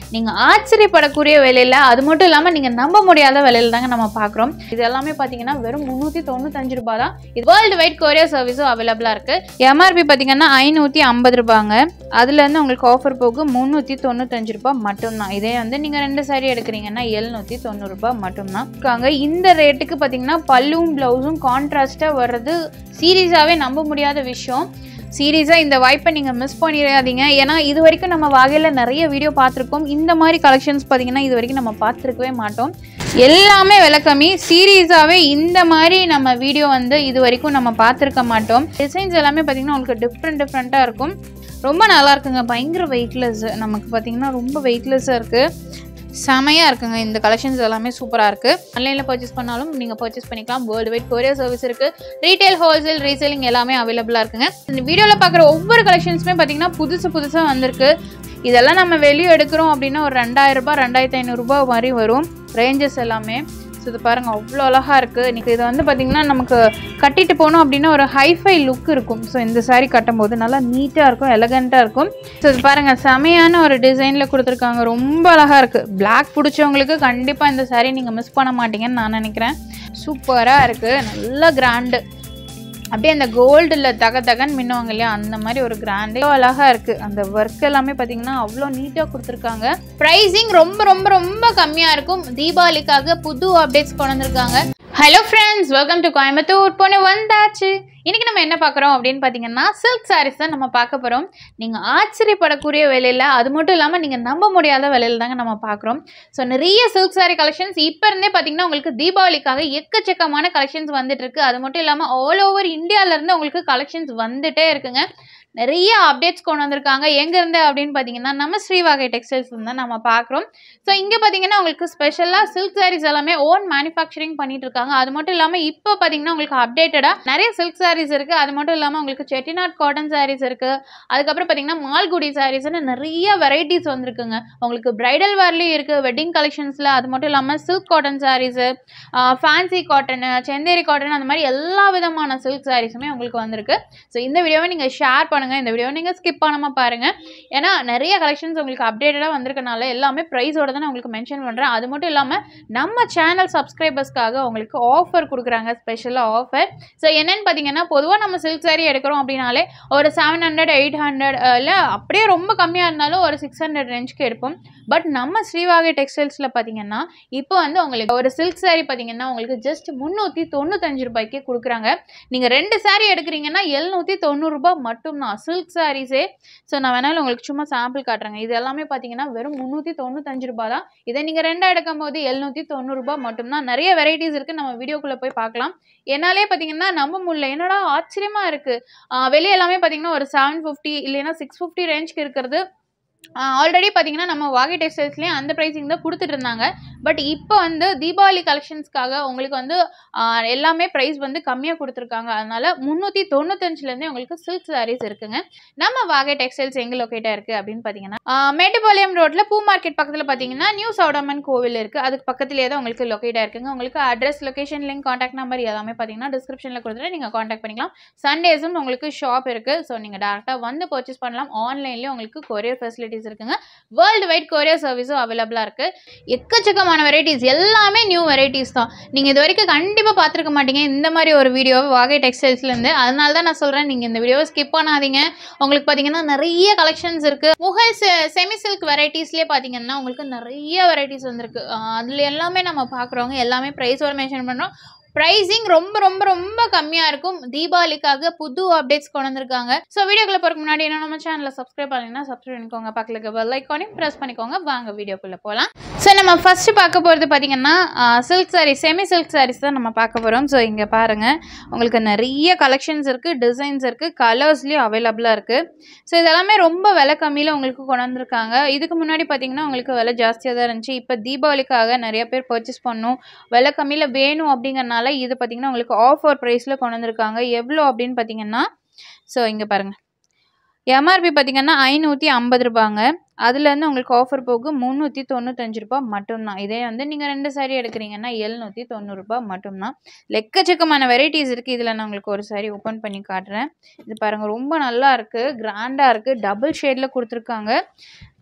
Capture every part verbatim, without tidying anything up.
நீங்கள் ஆச்சரியப்படக்கூடிய விலையில், அது மட்டும் இல்லாமல் நீங்கள் நம்ப முடியாத விலையில் தாங்க நம்ம பார்க்குறோம். இது எல்லாமே பார்த்தீங்கன்னா வெறும் முந்நூற்றி தொண்ணூத்தஞ்சு ரூபா தான். இது வேர்ல்டு வைட் கொரியர் சர்வீஸும் அவைலபிளாக இருக்குது. எம்ஆர்பி பார்த்தீங்கன்னா ஐநூற்றி ஐம்பது ரூபாங்க. அதுலேருந்து உங்களுக்கு ஆஃபர் போக முந்நூற்றி தொண்ணூத்தஞ்சு ரூபா மட்டும்தான். இதே வந்து நீங்கள் ரெண்டு சாரி எடுக்கிறீங்கன்னா எழுநூற்றி தொண்ணூறு ரூபா மட்டும்தான் இருக்காங்க. இந்த ரேட்டுக்கு பார்த்தீங்கன்னா பல்லும் ப்ளவுஸும் கான்ட்ராஸ்ட்டாக வர்றது சீரியஸாகவே நம்ப முடியாத விஷயம். சீரியஸாக இந்த வாய்ப்பை நீங்கள் மிஸ் பண்ணிடாதீங்க. ஏன்னா இது வரைக்கும் நம்ம வகையில் நிறைய வீடியோ பார்த்துருக்கோம். இந்த மாதிரி கலெக்ஷன்ஸ் பார்த்தீங்கன்னா இது வரைக்கும் நம்ம பார்த்துருக்கவே மாட்டோம். எல்லாமே விலை கம்மி. சீரியஸாகவே இந்த மாதிரி நம்ம வீடியோ வந்து இது வரைக்கும் நம்ம பார்த்துருக்க மாட்டோம். டிசைன்ஸ் எல்லாமே பார்த்தீங்கன்னா உங்களுக்கு டிஃப்ரெண்ட் டிஃப்ரெண்ட்டாக இருக்கும். ரொம்ப நல்லா இருக்குங்க. பயங்கர வெயிட்லெஸ். நமக்கு பார்த்தீங்கன்னா ரொம்ப வெயிட்லெஸ்ஸாக இருக்குது. செமையாக இருக்குங்க. இந்த கலெக்ஷன்ஸ் எல்லாமே சூப்பராக இருக்குது. ஆன்லைனில் பர்ச்சேஸ் பண்ணாலும் நீங்கள் பர்ச்சேஸ் பண்ணிக்கலாம். வேர்ல்டு வைட் கொரியர் சர்வீஸ் இருக்குது. ரீட்டைல், ஹோல்சேல், ரீசேலிங் எல்லாமே அவைலபிளாக இருக்குங்க. இந்த வீடியோவில் பார்க்குற ஒவ்வொரு கலெக்ஷன்ஸுமே பார்த்தீங்கன்னா புதுசு புதுசாக வந்திருக்கு. இதெல்லாம் நம்ம வெளியே எடுக்கிறோம் அப்படின்னா ஒரு ரெண்டாயிரம் ரூபாய் ரெண்டாயிரத்தி ஐநூறுரூபா மாதிரி வரும் ரேஞ்சஸ் எல்லாமே. ஸோ இது பாருங்கள், அவ்வளோ அழகாக இருக்குது. இன்றைக்கி இது வந்து பார்த்திங்கன்னா நமக்கு கட்டிட்டு போனோம் அப்படின்னா ஒரு ஹைஃபை லுக் இருக்கும். ஸோ இந்த சாரீ கட்டும்போது நல்லா நீட்டாக இருக்கும், எலகண்ட்டாக இருக்கும். ஸோ இது பாருங்கள், செமையான ஒரு டிசைனில் கொடுத்துருக்காங்க. ரொம்ப அழகாக இருக்குது. பிளாக் பிடிச்சவங்களுக்கு கண்டிப்பாக இந்த சாரீ நீங்கள் மிஸ் பண்ண மாட்டீங்கன்னு நான் நினைக்கிறேன். சூப்பராக இருக்குது. நல்ல கிராண்டு. அப்படியே அந்த கோல்டில் தக தகன்னு மின்னுவாங்க இல்லையா, அந்த மாதிரி ஒரு கிராண்டே அழகாக இருக்குது. அந்த ஒர்க் எல்லாமே பார்த்தீங்கன்னா அவ்வளோ நீட்டாக கொடுத்துருக்காங்க. ப்ரைஸிங் ரொம்ப ரொம்ப ரொம்ப கம்மியாக இருக்கும். தீபாவளிக்காக புது அப்டேட்ஸ் கொண்டு வந்திருக்காங்க. Hello friends, welcome to Coimbatore பொண்ணு வந்தாச்சு. இன்றைக்கி நம்ம என்ன பார்க்குறோம் அப்படின்னு பார்த்தீங்கன்னா சில்க் சாரீஸ் தான் நம்ம பார்க்க போகிறோம். நீங்கள் ஆச்சரியப்படக்கூடிய விலையில், அது மட்டும் இல்லாமல் நீங்கள் நம்ப முடியாத விலையில் தாங்க நம்ம பார்க்குறோம். ஸோ நிறைய சில்க் சாரீ கலெக்ஷன்ஸ் இப்போ இருந்தே பார்த்தீங்கன்னா உங்களுக்கு தீபாவளிக்காக எக்கச்சக்கமான கலெக்ஷன்ஸ் வந்துட்டு இருக்கு. அது மட்டும் இல்லாமல் ஆல் ஓவர் இந்தியாவிலேருந்து உங்களுக்கு கலெக்ஷன்ஸ் வந்துட்டே இருக்குங்க. நிறைய அப்டேட்ஸ் கொண்டு வந்திருக்காங்க. எங்கேருந்து அப்படின்னு பார்த்தீங்கன்னா நம்ம ஸ்ரீவாகை டெக்ஸ்டைல்ஸ் தான் நம்ம பார்க்குறோம். ஸோ இங்கே பார்த்தீங்கன்னா உங்களுக்கு ஸ்பெஷலாக சில்க் சாரீஸ் எல்லாமே ஓன் மேனுஃபேக்சரிங் பண்ணிட்டு இருக்காங்க. அது மட்டும் இல்லாமல் இப்போ பார்த்தீங்கன்னா உங்களுக்கு அப்டேட்டடாக நிறைய சில்க் சாரீஸ் இருக்குது. அது மட்டும் இல்லாமல் உங்களுக்கு செட்டிநாட் காட்டன் சாரீஸ் இருக்குது. அதுக்கப்புறம் பார்த்தீங்கன்னா மால்குடி சாரீஸ்ன்னு நிறைய வெரைட்டிஸ் வந்துருக்குங்க. உங்களுக்கு பிரைடல் வேர்லேயும் இருக்குது, வெட்டிங் கலெக்ஷன்ஸில். அது மட்டும் இல்லாமல் silk cotton saris, fancy cotton, Chanderi cotton, அந்த மாதிரி எல்லா விதமான சில்க் சாரீஸுமே உங்களுக்கு வந்திருக்கு. ஸோ இந்த வீடியோவை நீங்கள் ஷேர் பண்ணுங்கள். இந்த வீடியோ நீங்கள் ஸ்கிப் பண்ணாமல் பாருங்கள். ஏன்னா நிறைய கலெக்ஷன்ஸ் உங்களுக்கு அப்டேட்டடாக வந்திருக்கனால எல்லாமே ப்ரைஸோட தான் நான் உங்களுக்கு மென்ஷன் பண்ணுறேன். அது மட்டும் இல்லாமல் நம்ம சேனல் சப்ஸ்கிரைபர்ஸ்க்காக உங்களுக்கு ஆஃபர் கொடுக்குறாங்க, ஸ்பெஷலாக ஆஃபர். ஸோ என்னென்னு பார்த்தீங்கன்னா, பொதுவாக நம்ம சில்க் சாரீ எடுக்கிறோம் அப்படின்னாலே ஒரு செவன் ஹண்ட்ரட் எயிட் ஹண்ட்ரட் இல்லை அப்படியே ரொம்ப கம்மியாக இருந்தாலும் ஒரு சிக்ஸ் ஹண்ட்ரட் ரேஞ்சுக்கு எடுப்போம். பட் நம்ம ஸ்ரீவாகை டெக்ஸ்டைல்ஸில் பார்த்தீங்கன்னா இப்போ வந்து உங்களுக்கு ஒரு சில்க் சாரீ பார்த்தீங்கன்னா உங்களுக்கு ஜஸ்ட் முந்நூற்றி தொண்ணூத்தஞ்சு ரூபாய்க்கே கொடுக்குறாங்க. நீங்கள் ரெண்டு சாரீ எடுக்கிறீங்கன்னா எழுநூற்றி தொண்ணூறு ரூபாய் மட்டும்தான் சில்க் சாரீஸே. ஸோ நான் வேணாலும் உங்களுக்கு சும்மா சாம்பிள் காட்டுறேங்க. இது எல்லாமே பார்த்தீங்கன்னா வெறும் முந்நூற்றி தொண்ணூத்தஞ்சு ரூபாய் தான். இதை நீங்கள் ரெண்டாக எடுக்கும் போது எழுநூற்றி தொண்ணூறு ரூபாய் மட்டும்தான். நிறைய வெரைட்டிஸ் இருக்குது. நம்ம வீடியோக்குள்ளே போய் பார்க்கலாம். என்னாலே பார்த்தீங்கன்னா நம்ப முடியல, என்னடா ஆச்சரியமாக இருக்குது. வெளியே எல்லாமே பார்த்தீங்கன்னா ஒரு செவன் ஃபிஃப்டி இல்லைன்னா சிக்ஸ் ஃபிஃப்டி ரேஞ்சுக்கு இருக்கிறது ஆல்ரெடி பார்த்தீங்கன்னா நம்ம வாகை டெக்ஸ்டைல்ஸ்லேயே அந்த ப்ரைஸிங் தான் கொடுத்துட்டு இருந்தாங்க. பட் இப்போ வந்து தீபாவளி கலெக்ஷன்ஸ்க்காக உங்களுக்கு வந்து எல்லாமே ப்ரைஸ் வந்து கம்மியாக கொடுத்துருக்காங்க. அதனால் முந்நூற்றி தொண்ணூத்தஞ்சுலேருந்தே உங்களுக்கு சில்க் சாரீஸ் இருக்குங்க. நம்ம வாகை டெக்ஸ்டைல்ஸ் எங்கே லொக்கேட்டாக இருக்குது அப்படின்னு பார்த்தீங்கன்னா மேட்டுப்பாளையம் ரோட்டில் பூ மார்க்கெட் பக்கத்தில் பார்த்தீங்கன்னா நியூ சௌடம்மன் கோவில் இருக்குது. அதுக்கு பக்கத்துலேயே தான் உங்களுக்கு லொக்கேட்டாக இருக்குங்க. உங்களுக்கு address, location, link, contact number எல்லாமே பார்த்தீங்கன்னா டிஸ்கிரிப்ஷனில் கொடுத்துட்டு நீங்கள் காண்டாக்ட் பண்ணிக்கலாம். சண்டேஸும் உங்களுக்கு ஷாப் இருக்குது. ஸோ நீங்கள் டேரெக்டாக வந்து பர்ச்சேஸ் பண்ணலாம். ஆன்லைன்லேயே உங்களுக்கு கொரியர் ஃபெசிலிட்டிஸ் இருக்குங்க. வேர்ல்டு வைட் கொரியர் சர்வீஸும் அவைலபிளாக இருக்குது. எக்கச்சக்கமான வெரைட்டிஸ், எல்லாமே நியூ வெரைட்டிஸ் தான். நீங்கள் இது வரைக்கும் கண்டிப்பாக பார்த்துருக்க மாட்டீங்க இந்த மாதிரி ஒரு வீடியோவை வாகை டெக்ஸ்டைல்ஸ்லேருந்து. அதனால தான் நான் சொல்கிறேன், நீங்கள் இந்த வீடியோவை ஸ்கிப் பண்ணாதீங்க. உங்களுக்கு பார்த்தீங்கன்னா நிறைய கலெக்ஷன்ஸ் இருக்குது. முகல் செமி சில்க் வெரைட்டிஸ்லேயே பார்த்தீங்கன்னா உங்களுக்கு நிறைய வெரைட்டிஸ் வந்திருக்கு. அதில் எல்லாமே நம்ம பார்க்குறோங்க. எல்லாமே ப்ரைஸோட மென்ஷன் பண்ணுறோம். ப்ரைஸிங் ரொம்ப ரொம்ப ரொம்ப கம்மியாக இருக்கும். தீபாவளிக்காக புது அப்டேட்ஸ் கொண்டு வந்திருக்காங்க. ஸோ வீடியோக்குள்ளே போகிறதுக்கு முன்னாடி என்ன நம்ம சேனலை சப்ஸ்கிரைப் பண்ணிங்கன்னா சப்ஸ்கிரைப் பண்ணிக்கோங்க. பக்கத்தில் இருக்க பெல் ஐக்கானையும் ப்ரெஸ் பண்ணிக்கோங்க. வாங்க வீடியோக்குள்ளே போகலாம். ஸோ நம்ம ஃபஸ்ட்டு பார்க்க போகிறது பார்த்தீங்கன்னா silk saris, semi silk saris தான் நம்ம பார்க்க போகிறோம். ஸோ இங்கே பாருங்கள், உங்களுக்கு நிறைய கலெக்ஷன்ஸ் இருக்குது, டிசைன்ஸ் இருக்குது, கலர்ஸ்லேயும் அவைலபிளாக இருக்குது. ஸோ இதெல்லாமே ரொம்ப விலை கம்மியில் உங்களுக்கு கொண்டு வந்திருக்காங்க. இதுக்கு முன்னாடி பார்த்தீங்கன்னா உங்களுக்கு விலை ஜாஸ்தியாக தான் இருந்துச்சு. இப்போ தீபாவளிக்காக நிறைய பேர் பர்ச்சேஸ் பண்ணணும், விலை கம்மியில் வேணும் அப்படிங்கிறனால இது பார்த்தீங்கன்னா உங்களுக்கு ஆஃபர் ப்ரைஸில் கொண்டு வந்திருக்காங்க. எவ்வளோ அப்படின்னு பார்த்தீங்கன்னா, ஸோ இங்கே பாருங்கள், எம்ஆர்பி பார்த்தீங்கன்னா ஐநூற்றி ஐம்பது ரூபாங்க. அதுலேருந்து உங்களுக்கு ஆஃபர் போக முந்நூற்றி தொண்ணூத்தஞ்சு ரூபாய் மட்டும்தான். இதே வந்து நீங்கள் ரெண்டு சாரீ எடுக்கிறீங்கன்னா எழுநூற்றி தொண்ணூறு ரூபாய் மட்டும்தான். எக்கச்சக்கமான வெரைட்டிஸ் இருக்குது. இதில் நான் உங்களுக்கு ஒரு சாரீ ஓப்பன் பண்ணி காட்டுறேன். இது பாருங்கள், ரொம்ப நல்லா இருக்குது, கிராண்டாக இருக்குது, டபுள் ஷேடில் கொடுத்துருக்காங்க.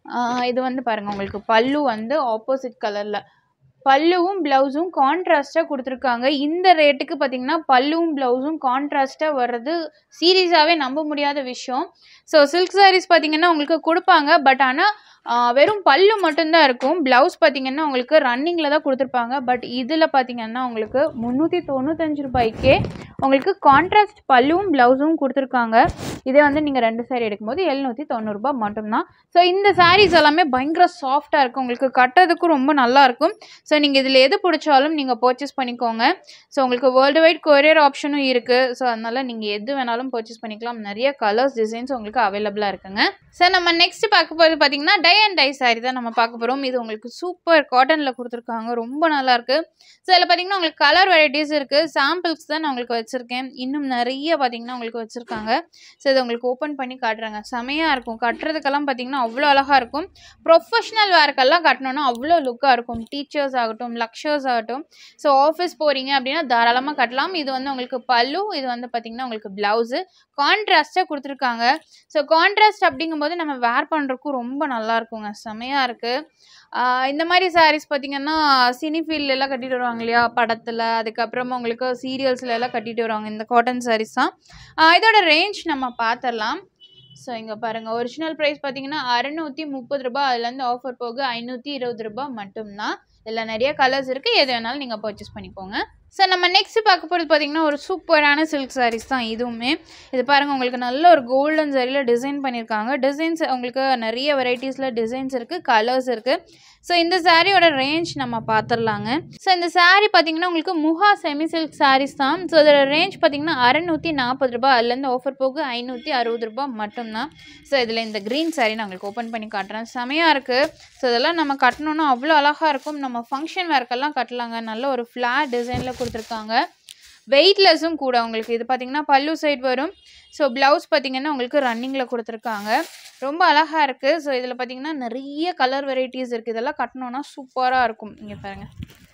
இது வந்து பாருங்கள் உங்களுக்கு பல்லு வந்து ஆப்போசிட் கலரில் பல்லுவும் ப்ளவுஸும் கான்ட்ராஸ்ட்டாக கொடுத்துருக்காங்க. இந்த ரேட்டுக்கு பார்த்தீங்கன்னா பல்லுவும் ப்ளவுஸும் கான்ட்ராஸ்ட்டாக வர்றது சீரியஸாகவே நம்ப முடியாத விஷயம். ஸோ சில்க் சாரீஸ் பார்த்தீங்கன்னா உங்களுக்கு கொடுப்பாங்க, பட் ஆனால் வெறும் பல்லு மட்டும்தான் இருக்கும். ப்ளவுஸ் பார்த்தீங்கன்னா உங்களுக்கு ரன்னிங்கில் தான் கொடுத்துருப்பாங்க. பட் இதில் பார்த்தீங்கன்னா உங்களுக்கு முந்நூற்றி தொண்ணூத்தஞ்சு ரூபாய்க்கே உங்களுக்கு கான்ட்ராஸ்ட் பல்லுவும் ப்ளவுஸும் கொடுத்துருக்காங்க. இதே வந்து நீங்கள் ரெண்டு சாரீ எடுக்கும்போது எழுநூற்றி தொண்ணூறுரூபா மட்டும்தான். ஸோ இந்த சாரீஸ் எல்லாமே பயங்கர சாஃப்டாக இருக்கும், உங்களுக்கு கட்டுறதுக்கும் ரொம்ப நல்லாயிருக்கும். ஸோ நீங்கள் இதில் எது பிடிச்சாலும் நீங்கள் பர்ச்சேஸ் பண்ணிக்கோங்க. ஸோ உங்களுக்கு வேர்ல்டு வைட் கொரியர் ஆப்ஷனும் இருக்குது. ஸோ அதனால் நீங்கள் எது வேணாலும் பர்ச்சேஸ் பண்ணிக்கலாம். நிறைய கலர்ஸ் டிசைன்ஸ் உங்களுக்கு அவைலபிளாக இருக்குங்க. சார் நம்ம நெக்ஸ்ட் பார்க்க போகிறது பார்த்தீங்கன்னா டை அண்ட் டை சாரீ தான் நம்ம பார்க்க போகிறோம். இது உங்களுக்கு சூப்பர் காட்டனில் கொடுத்துருக்காங்க, ரொம்ப நல்லாயிருக்கு. ஸோ இதில் பார்த்தீங்கன்னா உங்களுக்கு கலர் வெரைட்டிஸ் இருக்குது. சாம்பிள்ஸ் தான் நான் உங்களுக்கு வச்சுருக்கேன், இன்னும் நிறைய பார்த்தீங்கன்னா உங்களுக்கு வச்சுருக்காங்க. ஸோ இதை உங்களுக்கு ஓப்பன் பண்ணி காட்டுறாங்க, செமையாக இருக்கும். கட்டுறதுக்கெல்லாம் பார்த்தீங்கன்னா அவ்வளோ அழகாக இருக்கும். ப்ரொஃபஷ்னல் வேர்க்கெல்லாம் கட்டணுன்னா அவ்வளோ லுக்காக இருக்கும். டீச்சர்ஸ் ஆகட்டும், லக்ஷர்ஸ் ஆகட்டும், ஸோ ஆஃபீஸ் போகிறீங்க அப்படின்னா தாராளமாக கட்டலாம். இது வந்து உங்களுக்கு பல்லு, இது வந்து பார்த்தீங்கன்னா உங்களுக்கு ப்ளவுஸு கான்ட்ராஸ்ட்டாக கொடுத்துருக்காங்க. ஸோ கான்ட்ராஸ்ட் அப்படிங்கும்போது நம்ம வேர் பண்ணுறதுக்கும் ரொம்ப நல்லா இருக்குங்க, செமையாக இருக்குது. இந்த மாதிரி சாரீஸ் பார்த்தீங்கன்னா சினி ஃபீல்டெல்லாம் கட்டிட்டு வருவாங்க இல்லையா, படத்தில், அதுக்கப்புறமா உங்களுக்கு சீரியல்ஸில் எல்லாம் கட்டிட்டு வருவாங்க இந்த காட்டன் சாரீஸ் தான். இதோட ரேஞ்ச் நம்ம பார்த்துடலாம். ஸோ இங்கே பாருங்கள், ஒரிஜினல் ப்ரைஸ் பார்த்தீங்கன்னா அறுநூற்றி முப்பது ரூபா, அதுலேருந்து ஆஃபர் போக ஐநூற்றி இருபது ரூபா மட்டும்தான். இதில் நிறைய கலர்ஸ் இருக்குது, எது வேணாலும் நீங்கள் பர்ச்சேஸ் பண்ணிக்கோங்க. ஸோ நம்ம நெக்ஸ்ட் பார்க்க போகிறது பார்த்தீங்கன்னா ஒரு சூப்பரான சில்க் சாரீஸ் தான் இதுவுமே. இது பாருங்கள், உங்களுக்கு நல்ல ஒரு கோல்டன் சாரியில் டிசைன் பண்ணியிருக்காங்க. டிசைன்ஸ் உங்களுக்கு நிறைய வெரைட்டிஸில் டிசைன்ஸ் இருக்குது, கலர்ஸ் இருக்குது. ஸோ இந்த சாரியோட ரேஞ்ச் நம்ம பார்த்துடலாங்க. ஸோ இந்த சாரீ பார்த்தீங்கன்னா உங்களுக்கு முகா செமி சில்க் சாரீஸ் தான். ஸோ அதோட ரேஞ்ச் பார்த்தீங்கன்னா அறுநூற்றி நாற்பது ரூபா, அதுலேருந்து ஆஃபர் போக ஐநூற்றி அறுபது ரூபா மட்டும்தான். ஸோ இதில் இந்த க்ரீன் சாரீ நான் உங்களுக்கு ஓப்பன் பண்ணி காட்டுறேன், செமையாக இருக்குது. ஸோ இதெல்லாம் நம்ம கட்டணுன்னா அவ்வளோ அழகாக இருக்கும். நம்ம ஃபங்க்ஷன் வேர்க்கெல்லாம் கட்டலாங்க. நல்ல ஒரு ஃப்ளாட் டிசைனில் கொடுத்துருக்காங்க, வெயிட்லெஸ்ஸும் கூட. உங்களுக்கு இது பார்த்தீங்கன்னா பல்லு சைட் வரும். ஸோ ப்ளவுஸ் பார்த்தீங்கன்னா உங்களுக்கு ரன்னிங்கில் கொடுத்துருக்காங்க, ரொம்ப அழகாக இருக்குது. ஸோ இதில் பார்த்தீங்கன்னா நிறைய கலர் வெரைட்டிஸ் இருக்குது. இதெல்லாம் கட்டணுன்னா சூப்பராக இருக்கும். இங்கே பாருங்கள்,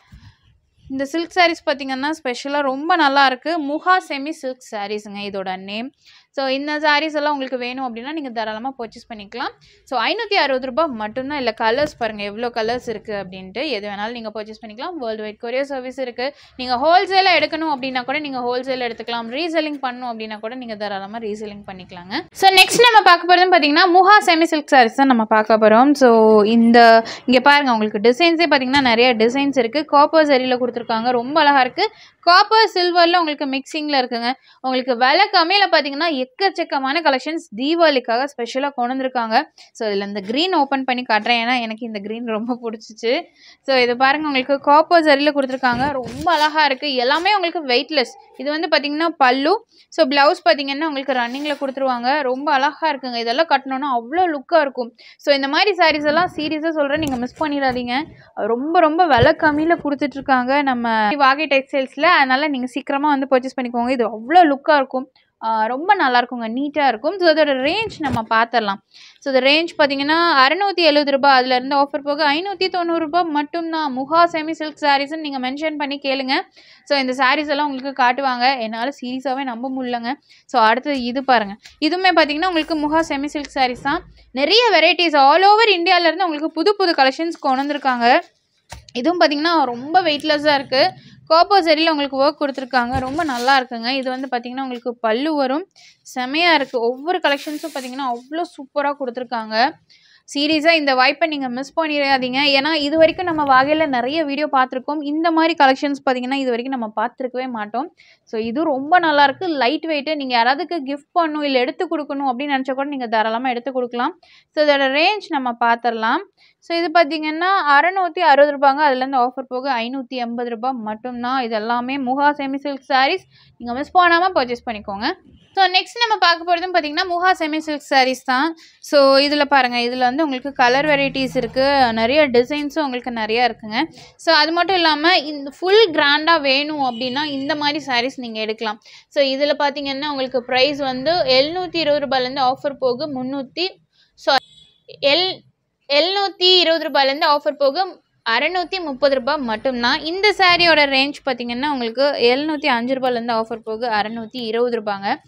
இந்த சில்க் சாரீஸ் பார்த்தீங்கன்னா ஸ்பெஷலாக ரொம்ப நல்லாயிருக்கு. முகா செமி சில்க் சாரீஸுங்க இதோட நேம். ஸோ இந்த சாரீஸ் எல்லாம் உங்களுக்கு வேணும் அப்படின்னா நீங்கள் தாராளமாக பர்ச்சேஸ் பண்ணிக்கலாம். ஸோ ஐநூற்றி அறுபது ரூபா மட்டும்தான். இல்லை கலர்ஸ் பாருங்கள் எவ்வளோ கலர்ஸ் இருக்குது அப்படின்ட்டு, எது வேணாலும் நீங்கள் பர்ச்சேஸ் பண்ணிக்கலாம். வேர்ல்டு வைட் கொரியர் சர்வீஸ் இருக்குது. நீங்கள் ஹோல்சேலாக எடுக்கணும் அப்படின்னா கூட நீங்கள் ஹோல்சேல் எடுத்துக்கலாம். ரீசெல்லிங் பண்ணணும் அப்படின்னா கூட நீங்கள் தாராளமாக ரீசெல்லிங் பண்ணிக்கலாங்க. ஸோ நெக்ஸ்ட் நம்ம பார்க்க போகிறதுன்னு பார்த்தீங்கன்னா முகா செமி சில்க் சாரீஸ் தான் நம்ம பார்க்க போகிறோம். ஸோ இந்த இங்கே பாருங்கள், உங்களுக்கு டிசைன்ஸே பார்த்தீங்கன்னா நிறைய டிசைன்ஸ் இருக்குது. காப்பர் சரியில் கொடுத்துருக்காங்க, ரொம்ப அழகாக இருக்குது. காப்பர் சில்வரில் உங்களுக்கு மிக்சிங்கில் இருக்குங்க. உங்களுக்கு விலை கம்மியில் பார்த்தீங்கன்னா எக்கச்சக்கமான கலெக்ஷன்ஸ் தீபாவளிக்காக ஸ்பெஷலாக கொண்டு வந்திருக்காங்க. ஸோ இதில் இந்த க்ரீன் ஓப்பன் பண்ணி காட்டுறேன், ஏன்னா எனக்கு இந்த க்ரீன் ரொம்ப பிடிச்சிச்சு. ஸோ இது பாருங்கள், உங்களுக்கு காப்பர் சரியில் கொடுத்துருக்காங்க, ரொம்ப அழகாக இருக்குது. எல்லாமே உங்களுக்கு வெயிட்லெஸ். இது வந்து பார்த்தீங்கன்னா பல்லு. ஸோ ப்ளவுஸ் பார்த்தீங்கன்னா உங்களுக்கு ரன்னிங்கில் கொடுத்துருவாங்க, ரொம்ப அழகாக இருக்குங்க. இதெல்லாம் கட்டணுன்னா அவ்வளோ லுக்காக இருக்கும். ஸோ இந்த மாதிரி சாரீஸ் எல்லாம் சீரியஸாக சொல்கிறேன், நீங்கள் மிஸ் பண்ணிடாதீங்க. ரொம்ப ரொம்ப விலை கம்மியில் கொடுத்துட்ருக்காங்க நம்ம வாகை டெக்ஸ்டைல்ஸில். அதனால் நீங்கள் சீக்கிரமாக வந்து பர்ச்சேஸ் பண்ணிக்கோங்க. இது அவ்வளோ லுக்காக இருக்கும், ரொம்ப நல்லாயிருக்குங்க, நீட்டாக இருக்கும். ஸோ அதோட ரேஞ்ச் நம்ம பார்த்துடலாம். ஸோ இந்த ரேஞ்ச் பார்த்தீங்கன்னா அறுநூற்றி எழுபது ரூபா, அதுலேருந்து ஆஃபர் போக ஐநூற்றி தொண்ணூறுரூபா மட்டும்தான். முகா செமி சில்க் சாரீஸ்ன்னு நீங்கள் மென்ஷன் பண்ணி கேளுங்க. ஸோ இந்த சாரீஸ் எல்லாம் உங்களுக்கு காட்டுவாங்க, என்னால் சீரியஸாகவே நம்ப முடியலங்க. ஸோ அடுத்தது இது பாருங்கள், இதுவுமே பார்த்தீங்கன்னா உங்களுக்கு முகா செமி சில்க் சாரீஸ் தான். நிறைய வெரைட்டிஸ் ஆல் ஓவர் இந்தியாவிலேருந்து உங்களுக்கு புது புது கலெக்ஷன்ஸ் கொண்டு வந்திருக்காங்க. இதுவும் பார்த்தீங்கன்னா ரொம்ப வெயிட்லெஸ்ஸாக இருக்குது. காப்பர் சரியில் உங்களுக்கு ஒர்க் கொடுத்துருக்காங்க, ரொம்ப நல்லா இருக்குங்க. இது வந்து பார்த்திங்கன்னா உங்களுக்கு பல்லு வரும், செமையாக இருக்குது. ஒவ்வொரு கலெக்ஷன்ஸும் பார்த்திங்கன்னா அவ்வளோ சூப்பராக கொடுத்துருக்காங்க. சீரியஸாக இந்த வாய்ப்பை நீங்கள் மிஸ் பண்ணிடாதீங்க. ஏன்னா இது வரைக்கும் நம்ம வாகையில் நிறைய வீடியோ பார்த்துருக்கோம், இந்த மாதிரி கலெக்ஷன்ஸ் பார்த்திங்கன்னா இது வரைக்கும் நம்ம பார்த்துருக்கவே மாட்டோம். ஸோ இது ரொம்ப நல்லாயிருக்கு, லைட் வெயிட்டு. நீங்கள் யாராவதுக்கு கிஃப்ட் பண்ணணும் இல்லை எடுத்து கொடுக்கணும் அப்படின்னு நினச்சா கூட நீங்கள் தாராளமாக எடுத்து கொடுக்கலாம். ஸோ இதோட ரேஞ்ச் நம்ம பார்த்துடலாம். ஸோ இது பார்த்திங்கன்னா அறுநூற்றி அறுபது ரூபாங்க, அதுலேருந்து ஆஃபர் போக ஐநூற்றி எண்பது ரூபா மட்டும்தான். இது எல்லாமே முகா செமி சில்க் சாரீஸ், நீங்கள் மிஸ் பண்ணாமல் பர்ச்சேஸ் பண்ணிக்கோங்க. ஸோ நெக்ஸ்ட் நம்ம பார்க்க போகிறதும் பார்த்திங்கன்னா முகா செமி சில்க் சாரீஸ் தான். ஸோ இதில் பாருங்கள், இதில் வந்து உங்களுக்கு கலர் வெரைட்டிஸ் இருக்குது, நிறைய டிசைன்ஸும் உங்களுக்கு நிறையா இருக்குங்க. ஸோ அது மட்டும் இல்லாமல் இந்த ஃபுல் கிராண்டாக வேணும் அப்படின்னா இந்த மாதிரி சாரீஸ் நீங்கள் எடுக்கலாம். ஸோ இதில் பார்த்திங்கன்னா உங்களுக்கு ப்ரைஸ் வந்து எழுநூற்றி இருபது ரூபாயிலேருந்து ஆஃபர் போக முந்நூற்றி சாரி எல் எழுநூற்றி இருபது ரூபாயிலேருந்து ஆஃபர் போக அறுநூற்றி முப்பது ரூபா மட்டும்தான். இந்த சாரியோட ரேஞ்ச் பார்த்திங்கன்னா உங்களுக்கு எழுநூற்றி அஞ்சு ரூபாயிலேருந்து ஆஃபர் போக அறுநூற்றி இருபது ரூபாங்க.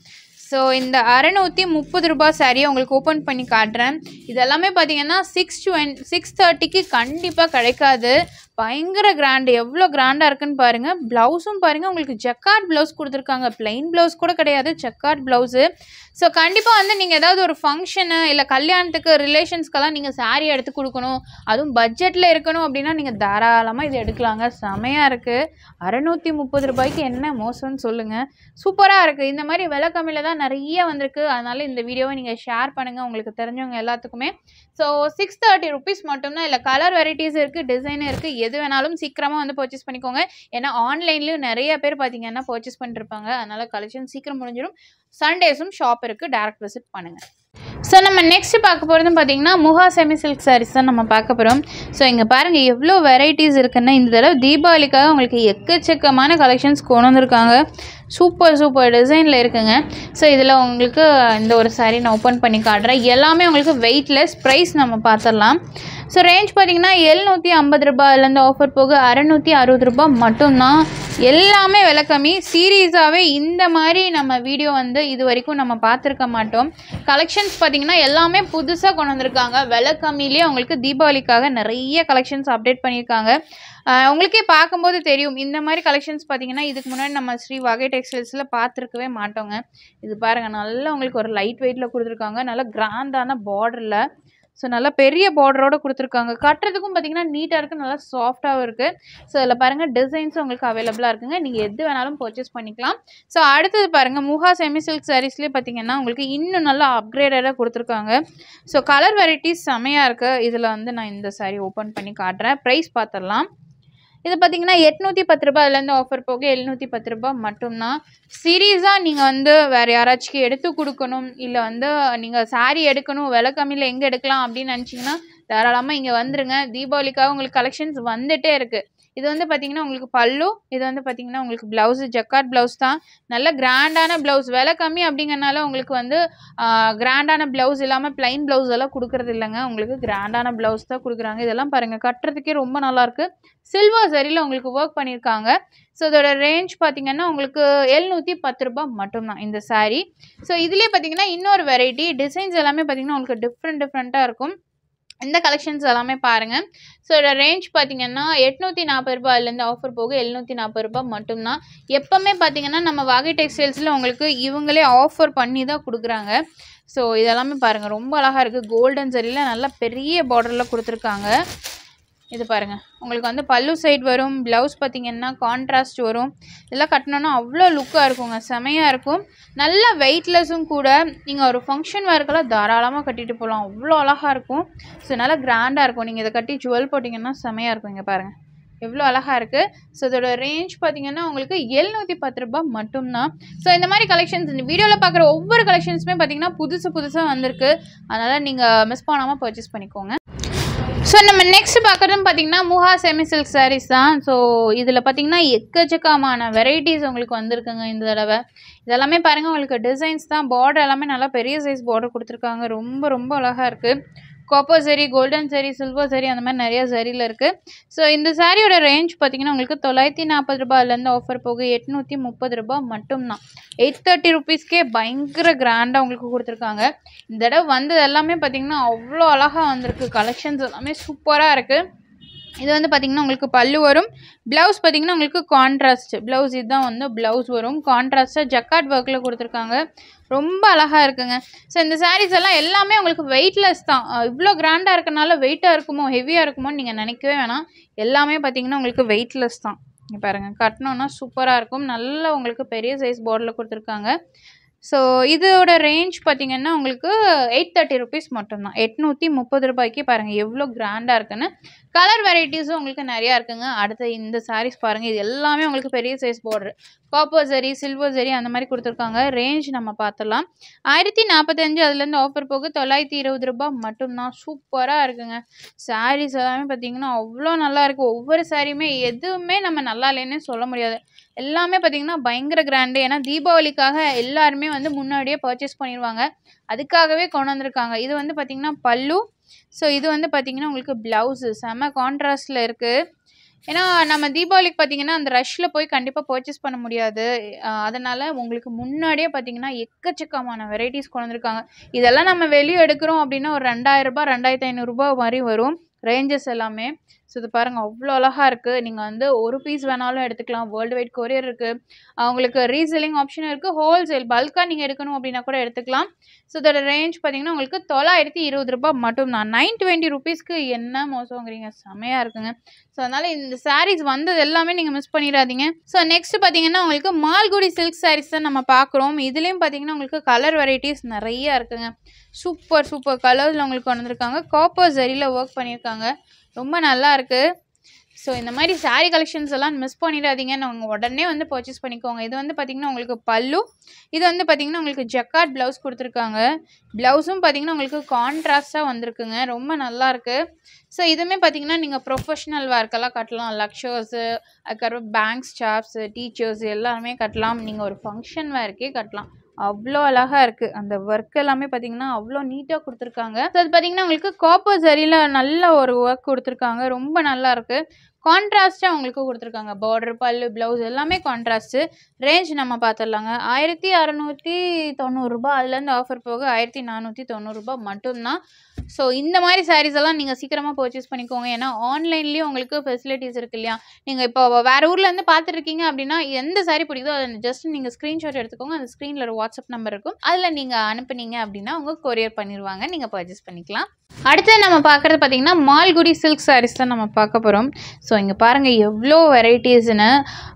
ஸோ இந்த அறநூற்றி முப்பது ரூபாய் சாரியை உங்களுக்கு ஓப்பன் பண்ணி காட்டுறேன். இதெல்லாமே பார்த்தீங்கன்னா சிக்ஸ் டுவென் சிக்ஸ் தேர்ட்டிக்கு கண்டிப்பாக கிடைக்காது. பயங்கர கிராண்டு, எவ்வளோ கிராண்டாக இருக்குன்னு பாருங்கள். ப்ளவுஸும் பாருங்கள், உங்களுக்கு ஜக்கார்ட் ப்ளவுஸ் கொடுத்துருக்காங்க. பிளைன் ப்ளவுஸ் கூட கிடையாது, ஜக்கார்ட் ப்ளவுஸு. ஸோ கண்டிப்பாக வந்து நீங்கள் ஏதாவது ஒரு ஃபங்க்ஷனு இல்லை கல்யாணத்துக்கு ரிலேஷன்ஸ்க்கெல்லாம் நீங்கள் சாரீ எடுத்து கொடுக்கணும், அதுவும் பட்ஜெட்டில் இருக்கணும் அப்படின்னா நீங்கள் தாராளமாக இது எடுக்கலாங்க. செமையாக இருக்குது. அறநூற்றி முப்பது ரூபாய்க்கு என்ன மோசம்னு சொல்லுங்கள். சூப்பராக இருக்குது. இந்த மாதிரி விலை கம்மியில் தான் நிறைய வந்திருக்கு. அதனால் இந்த வீடியோவை நீங்கள் ஷேர் பண்ணுங்கள் உங்களுக்கு தெரிஞ்சவங்க எல்லாத்துக்குமே. ஸோ சிக்ஸ் தேர்ட்டி ருபீஸ் மட்டும்தான். இல்லை கலர் வெரைட்டிஸ் இருக்குது, டிசைனும் இருக்குது. எது வேணாலும் சீக்கிரமாக வந்து பர்ச்சேஸ் பண்ணிக்கோங்க. ஏன்னா ஆன்லைன்லேயும் நிறைய பேர் பார்த்தீங்கன்னா பர்ச்சேஸ் பண்ணிருப்பாங்க. அதனால் கலெக்ஷன் சீக்கிரம் முடிஞ்சிடும். சண்டேஸும் ஷாப் இருக்குது, டேரக்ட் விசிட் பண்ணுங்கள். ஸோ நம்ம நெக்ஸ்ட் பார்க்க போகிறதும் பார்த்தீங்கன்னா முகா செமி சில்க் சாரீஸ் தான் நம்ம பார்க்க போகிறோம். ஸோ இங்கே பாருங்கள் எவ்வளோ வெரைட்டிஸ் இருக்குன்னா, இந்த தடவை தீபாவளிக்காக உங்களுக்கு எக்கச்சக்கமான கலெக்ஷன்ஸ் கொண்டு வந்திருக்காங்க. சூப்பர் சூப்பர் டிசைனில் இருக்குங்க. ஸோ இதில் உங்களுக்கு இந்த ஒரு சாரீ நான் ஓப்பன் பண்ணி காட்டுறேன். எல்லாமே உங்களுக்கு வெயிட்லெஸ். ப்ரைஸ் நம்ம பார்த்துடலாம். ஸோ ரேஞ்ச் பார்த்தீங்கன்னா எழுநூற்றி ஐம்பது ரூபாயிலேருந்து ஆஃபர் போக அறநூற்றி அறுபது ரூபா மட்டும்தான். எல்லாமே விலை கம்மி. சீரியஸாகவே இந்த மாதிரி நம்ம வீடியோ வந்து இது வரைக்கும் நம்ம பார்த்துருக்க மாட்டோம். கலெக்ஷன்ஸ் பார்த்தீங்கன்னா எல்லாமே புதுசாக கொண்டு வந்திருக்காங்க. விலை கம்மியிலேயே உங்களுக்கு தீபாவளிக்காக நிறைய கலெக்ஷன்ஸ் அப்டேட் பண்ணியிருக்காங்க. உங்களுக்கே பார்க்கும்போது தெரியும். இந்த மாதிரி கலெக்ஷன்ஸ் பார்த்தீங்கன்னா இதுக்கு முன்னாடி நம்ம ஸ்ரீ வகை டெக்ஸ்டைல்ஸில் பார்த்துருக்கவே மாட்டோங்க. இது பாருங்கள், நல்லா உங்களுக்கு ஒரு லைட் வெயிட்டில் கொடுத்துருக்காங்க. நல்லா கிராண்டான பார்டரில். ஸோ நல்லா பெரிய பார்டரோடு கொடுத்துருக்காங்க. கட்டுறதுக்கும் பார்த்தீங்கன்னா நீட்டாக இருக்குது, நல்லா சாஃப்டாகவும் இருக்குது. ஸோ இதில் பாருங்கள் டிசைன்ஸும் உங்களுக்கு அவைலபிளாக இருக்குங்க. நீங்கள் எது வேணாலும் பர்ச்சேஸ் பண்ணிக்கலாம். ஸோ அடுத்தது பாருங்கள், முகா செமி சில்க் சாரீஸ்லேயே பார்த்தீங்கன்னா உங்களுக்கு இன்னும் நல்லா அப்கிரேடடாக கொடுத்துருக்காங்க. ஸோ கலர் வெரைட்டிஸ் செமையாக இருக்குது. இதில் வந்து நான் இந்த சாரீ ஓப்பன் பண்ணி காட்டுறேன். ப்ரைஸ் பார்த்துடலாம். இது பார்த்தீங்கன்னா எட்நூற்றி பத்து ரூபாயிலேருந்து ஆஃபர் போக எழுநூற்றி பத்து ரூபாய் மட்டும்தான். சீரியஸாக நீங்கள் வந்து வேறு யாராச்சும் எடுத்து கொடுக்கணும், இல்லை வந்து நீங்கள் சாரீ எடுக்கணும், விலை கம்மியில் எங்கே எடுக்கலாம் அப்படின்னு நினச்சிங்கன்னா தாராளமாக இங்கே வந்துருங்க. தீபாவளிக்காக உங்களுக்கு கலெக்ஷன்ஸ் வந்துகிட்டே இருக்குது. இது வந்து பார்த்தீங்கன்னா உங்களுக்கு பல்லு, இது வந்து பார்த்தீங்கன்னா உங்களுக்கு ப்ளவுஸு ஜக்கார்ட் ப்ளவுஸ் தான். நல்ல கிராண்டான ப்ளவுஸ். விலை கம்மி அப்படிங்கிறனால உங்களுக்கு வந்து கிராண்டான ப்ளவுஸ் இல்லாமல் ப்ளைன் ப்ளவுஸ் எல்லாம் கொடுக்குறது இல்லைங்க. உங்களுக்கு கிராண்டான ப்ளவுஸ் தான் கொடுக்குறாங்க. இதெல்லாம் பாருங்கள், கட்டுறதுக்கே ரொம்ப நல்லாயிருக்கு. சில்வர் சரியில் உங்களுக்கு ஒர்க் பண்ணியிருக்காங்க. ஸோ இதோட ரேஞ்ச் பார்த்தீங்கன்னா உங்களுக்கு எழுநூற்றி பத்து ரூபாய் மட்டும்தான் இந்த சாரீ. ஸோ இதுலேயே பார்த்தீங்கன்னா இன்னொரு வெரைட்டி டிசைன்ஸ் எல்லாமே பார்த்தீங்கன்னா உங்களுக்கு டிஃப்ரெண்ட் டிஃப்ரெண்ட்டாக இருக்கும். இந்த கலெக்ஷன்ஸ் எல்லாமே பாருங்கள். ஸோ இதோட ரேஞ்ச் பார்த்தீங்கன்னா எட்நூற்றி நாற்பது ரூபாயிலேருந்து ஆஃபர் போக எழுநூற்றி நாற்பது ரூபாய் மட்டும்தான். எப்போவுமே பார்த்தீங்கன்னா நம்ம வாகை டெக்ஸ்டைல்ஸில் உங்களுக்கு இவங்களே ஆஃபர் பண்ணி தான் கொடுக்குறாங்க. ஸோ இதெல்லாமே பாருங்கள், ரொம்ப அழகாக இருக்குது. கோல்டன் சரியில் நல்லா பெரிய பார்டரில் கொடுத்துருக்காங்க. இது பாருங்கள், உங்களுக்கு வந்து பல்லு சைடு வரும். ப்ளவுஸ் பார்த்தீங்கன்னா கான்ட்ராஸ்ட் வரும். இதெல்லாம் கட்டினோன்னா அவ்வளோ லுக்காக இருக்குங்க, செமையாக இருக்கும். நல்ல வெயிட்லெஸ்ஸும் கூட. நீங்கள் ஒரு ஃபங்க்ஷன் வேர்க்கெல்லாம் தாராளமாக கட்டிட்டு போகலாம், அவ்வளோ அழகாக இருக்கும். ஸோ நல்லா கிராண்டாக இருக்கும். நீங்கள் இதை கட்டி ஜுவல் போட்டிங்கன்னா செமையாக இருக்கும். இங்கே பாருங்கள் எவ்வளோ அழகாக இருக்குது. ஸோ இதோட ரேஞ்ச் பார்த்தீங்கன்னா உங்களுக்கு எழுநூற்றி பத்து ரூபாய் மட்டும்தான். ஸோ இந்த மாதிரி கலெக்ஷன்ஸ் இந்த வீடியோவில் பார்க்குற ஒவ்வொரு கலெக்ஷன்ஸுமே பார்த்தீங்கன்னா புதுசு புதுசாக வந்திருக்கு. அதனால் நீங்கள் மிஸ் பண்ணாமல் பர்ச்சேஸ் பண்ணிக்கோங்க. ஸோ நம்ம நெக்ஸ்ட் பார்க்குறதுன்னு பார்த்தீங்கன்னா முகா செமி சில்க் சாரீஸ் தான். ஸோ இதில் பார்த்தீங்கன்னா எக்கச்சக்கமான வெரைட்டிஸ் உங்களுக்கு வந்திருக்குங்க இந்த தடவை. இதெல்லாமே பாருங்கள், உங்களுக்கு டிசைன்ஸ் தான். பார்டர் எல்லாமே நல்லா பெரிய சைஸ் பார்டர் கொடுத்துருக்காங்க. ரொம்ப ரொம்ப அழகாக இருக்குது. காப்பர் சரி, கோல்டன் சரி, சில்வர் சரி, அந்த மாதிரி நிறைய சரியில் இருக்குது. ஸோ இந்த சாரியோட ரேஞ்ச் பார்த்தீங்கன்னா உங்களுக்கு தொள்ளாயிரத்தி நாற்பது ரூபாயிலேருந்து ஆஃபர் போக எட்நூற்றி முப்பது ரூபாய் மட்டும்தான். எயிட் தேர்ட்டி ருபீஸ்க்கே பயங்கர கிராண்டாக உங்களுக்கு கொடுத்துருக்காங்க. இந்த தடவை வந்தது எல்லாமே பார்த்தீங்கன்னா அவ்வளோ அழகாக வந்திருக்கு. கலெக்ஷன்ஸ் எல்லாமே சூப்பராக இருக்குது. இது வந்து பார்த்திங்கன்னா உங்களுக்கு பல்லு வரும். ப்ளவுஸ் பார்த்திங்கன்னா உங்களுக்கு கான்ட்ராஸ்ட் ப்ளவுஸ். இதுதான் வந்து ப்ளவுஸ் வரும். கான்ட்ராஸ்ட்டாக ஜக்கார்ட் ஒர்க்கில் கொடுத்துருக்காங்க. ரொம்ப அழகாக இருக்குங்க. ஸோ இந்த சாரீஸ் எல்லாம் எல்லாமே உங்களுக்கு வெயிட்லெஸ் தான். இவ்வளோ கிராண்டாக இருக்கனால வெயிட்டாக இருக்குமோ ஹெவியாக இருக்குமோன்னு நீங்கள் நினைக்கவே வேணாம். எல்லாமே பார்த்திங்கன்னா உங்களுக்கு வெயிட்லெஸ் தான். இங்கே பாருங்கள், கட்டினோன்னா சூப்பராக இருக்கும். நல்லா உங்களுக்கு பெரிய சைஸ் பார்டரில் கொடுத்துருக்காங்க. ஸோ இதோட ரேஞ்ச் பார்த்திங்கன்னா உங்களுக்கு எயிட் தேர்ட்டி ருபீஸ் மட்டும்தான். எட்நூற்றி முப்பது ரூபாய்க்கு பாருங்கள் எவ்வளோ கிராண்டாக இருக்குன்னு. கலர் வெரைட்டிஸும் உங்களுக்கு நிறையா இருக்குங்க. அடுத்து இந்த சாரீஸ் பாருங்கள், இது எல்லாமே உங்களுக்கு பெரிய size border. Copper zari, silver zari, அந்த மாதிரி கொடுத்துருக்காங்க. ரேஞ்ச் நம்ம பார்த்துடலாம். ஆயிரத்தி நாற்பத்தஞ்சு அதுலேருந்து ஆஃபர் போக தொள்ளாயிரத்தி இருபது ரூபாய் மட்டும்தான். சூப்பராக இருக்குங்க. சாரீஸ் எல்லாமே பார்த்திங்கன்னா அவ்வளோ நல்லா இருக்குது. ஒவ்வொரு சாரியுமே எதுவுமே நம்ம நல்லா இல்லைன்னே சொல்ல முடியாது. எல்லாமே பார்த்திங்கன்னா பயங்கர கிராண்டு. ஏன்னா தீபாவளிக்காக எல்லாருமே வந்து முன்னாடியே பர்ச்சேஸ் பண்ணிடுவாங்க. அதுக்காகவே கொண்டு வந்திருக்காங்க. இது வந்து பார்த்திங்கன்னா பல்லு. ஸோ இது வந்து பார்த்திங்கன்னா உங்களுக்கு ப்ளவுஸு செம்ம கான்ட்ராஸ்டில் இருக்குது. ஏன்னா நம்ம தீபாவளிக்கு பார்த்தீங்கன்னா அந்த ரஷ்ல போய் கண்டிப்பாக பர்ச்சேஸ் பண்ண முடியாது. அதனால உங்களுக்கு முன்னாடியே பார்த்தீங்கன்னா எக்கச்சக்கமான வெரைட்டிஸ் கொண்டு வந்திருக்காங்க. இதெல்லாம் நம்ம வெளியே எடுக்கிறோம் அப்படின்னா ஒரு ரெண்டாயிரம் ரூபாய் ரெண்டாயிரத்தி ஐநூறுரூபா மாதிரி வரும் ரேஞ்சஸ் எல்லாமே. ஸோ இது பாருங்கள் அவ்வளோ அழகாக இருக்குது. நீங்கள் வந்து ஒரு பீஸ் வேணாலும் எடுத்துக்கலாம். வேர்ல்டு வைட் கொரியர் இருக்குது. அவங்களுக்கு ரீசெல்லிங் ஆப்ஷனும் இருக்குது. ஹோல்சேல் பல்காக நீங்கள் எடுக்கணும் அப்படின்னா கூட எடுத்துக்கலாம். ஸோ இதோட ரேஞ்ச் பார்த்தீங்கன்னா உங்களுக்கு தொள்ளாயிரத்தி இருபது ரூபாய் மட்டும்தான். நைன் டுவெண்ட்டி ருபீஸ்க்கு என்ன மோசங்கிறீங்க, செமையாக இருக்குங்க. ஸோ அதனால் இந்த சாரீஸ் வந்தது எல்லாமே நீங்கள் மிஸ் பண்ணிடாதீங்க. ஸோ நெக்ஸ்ட் பார்த்தீங்கன்னா உங்களுக்கு மால்குடி சில்க் சாரீஸ் தான் நம்ம பார்க்குறோம். இதுலேயும் பார்த்தீங்கன்னா உங்களுக்கு கலர் வெரைட்டிஸ் நிறையா இருக்குங்க. சூப்பர் சூப்பர் கலர்ஸில் உங்களுக்கு கொண்டு வந்திருக்காங்க. காப்பர் ஜரியில் ஒர்க் பண்ணியிருக்காங்க. ரொம்ப நல்லா இருக்குது. ஸோ இந்த மாதிரி சாரீ கலெக்ஷன்ஸ் எல்லாம் மிஸ் பண்ணிடாதீங்க. நீங்கள் உடனே வந்து பர்ச்சேஸ் பண்ணிக்கோங்க. இது வந்து பார்த்திங்கன்னா உங்களுக்கு பல்லு, இது வந்து பார்த்திங்கன்னா உங்களுக்கு ஜக்கார்ட் ப்ளவுஸ் கொடுத்துருக்காங்க. ப்ளவுஸும் பார்த்திங்கன்னா உங்களுக்கு கான்ட்ராஸ்ட்டாக வந்திருக்குங்க. ரொம்ப நல்லாயிருக்கு. ஸோ இதுவுமே பார்த்திங்கன்னா நீங்கள் ப்ரொஃபஷ்னல் ஒர்க்கெல்லாம் கட்டலாம். லக்ஷர்ஸு, அதுக்கப்புறம் பேங்க் ஸ்டாஃப்ஸு, டீச்சர்ஸ் எல்லாருமே கட்டலாம். நீங்கள் ஒரு ஃபங்க்ஷன் வேர்க்கே கட்டலாம். அவ்வளோ அழகாக இருக்குது. அந்த ஒர்க் எல்லாமே பார்த்திங்கன்னா அவ்வளோ நீட்டாக கொடுத்துருக்காங்க. ஸோ அது பார்த்திங்கன்னா உங்களுக்கு காப்பர் ஜரியில் நல்ல ஒரு ஒர்க் கொடுத்துருக்காங்க. ரொம்ப நல்லாயிருக்கு. கான்ட்ராஸ்ட்டாக உங்களுக்கு கொடுத்துருக்காங்க. பார்டர், பல்லு, ப்ளவுஸ் எல்லாமே கான்ட்ராஸ்ட்டு. ரேஞ்ச் நம்ம பார்த்துடலாங்க. ஆயிரத்தி அறநூற்றி தொண்ணூறுரூபா அதுலேருந்து ஆஃபர் போக ஆயிரத்தி நானூற்றி தொண்ணூறுரூபா மட்டும்தான். ஸோ இந்த மாதிரி சாரீஸ் எல்லாம் நீங்கள் சீக்கிரமாக பர்ச்சேஸ் பண்ணிக்கோங்க. ஏன்னா ஆன்லைன்லேயும் உங்களுக்கு ஃபெசிலிட்டிஸ் இருக்குது இல்லையா. நீங்கள் இப்போ வேறு ஊர்லேருந்து பார்த்துருக்கீங்க அப்படின்னா எந்த சாரீ பிடிக்குதோ அதை ஜஸ்ட் நீங்கள் ஸ்க்ரீன்ஷாட் எடுத்துக்கோங்க. அந்த ஸ்க்ரீனில் ஒரு வாட்ஸ்அப் நம்பர் இருக்கும். அதில் நீங்கள் அனுப்புனீங்க அப்படின்னா உங்கள் கொரியர் பண்ணிடுவாங்க. நீங்கள் பர்ச்சேஸ் பண்ணிக்கலாம். அடுத்து நம்ம பார்க்குறது பார்த்திங்கன்னா மால்குடி சில்க் சாரீஸ் தான் நம்ம பார்க்க போகிறோம். ஸோ இங்கே பாருங்கள் எவ்வளோ வெரைட்டிஸ்ன்னு.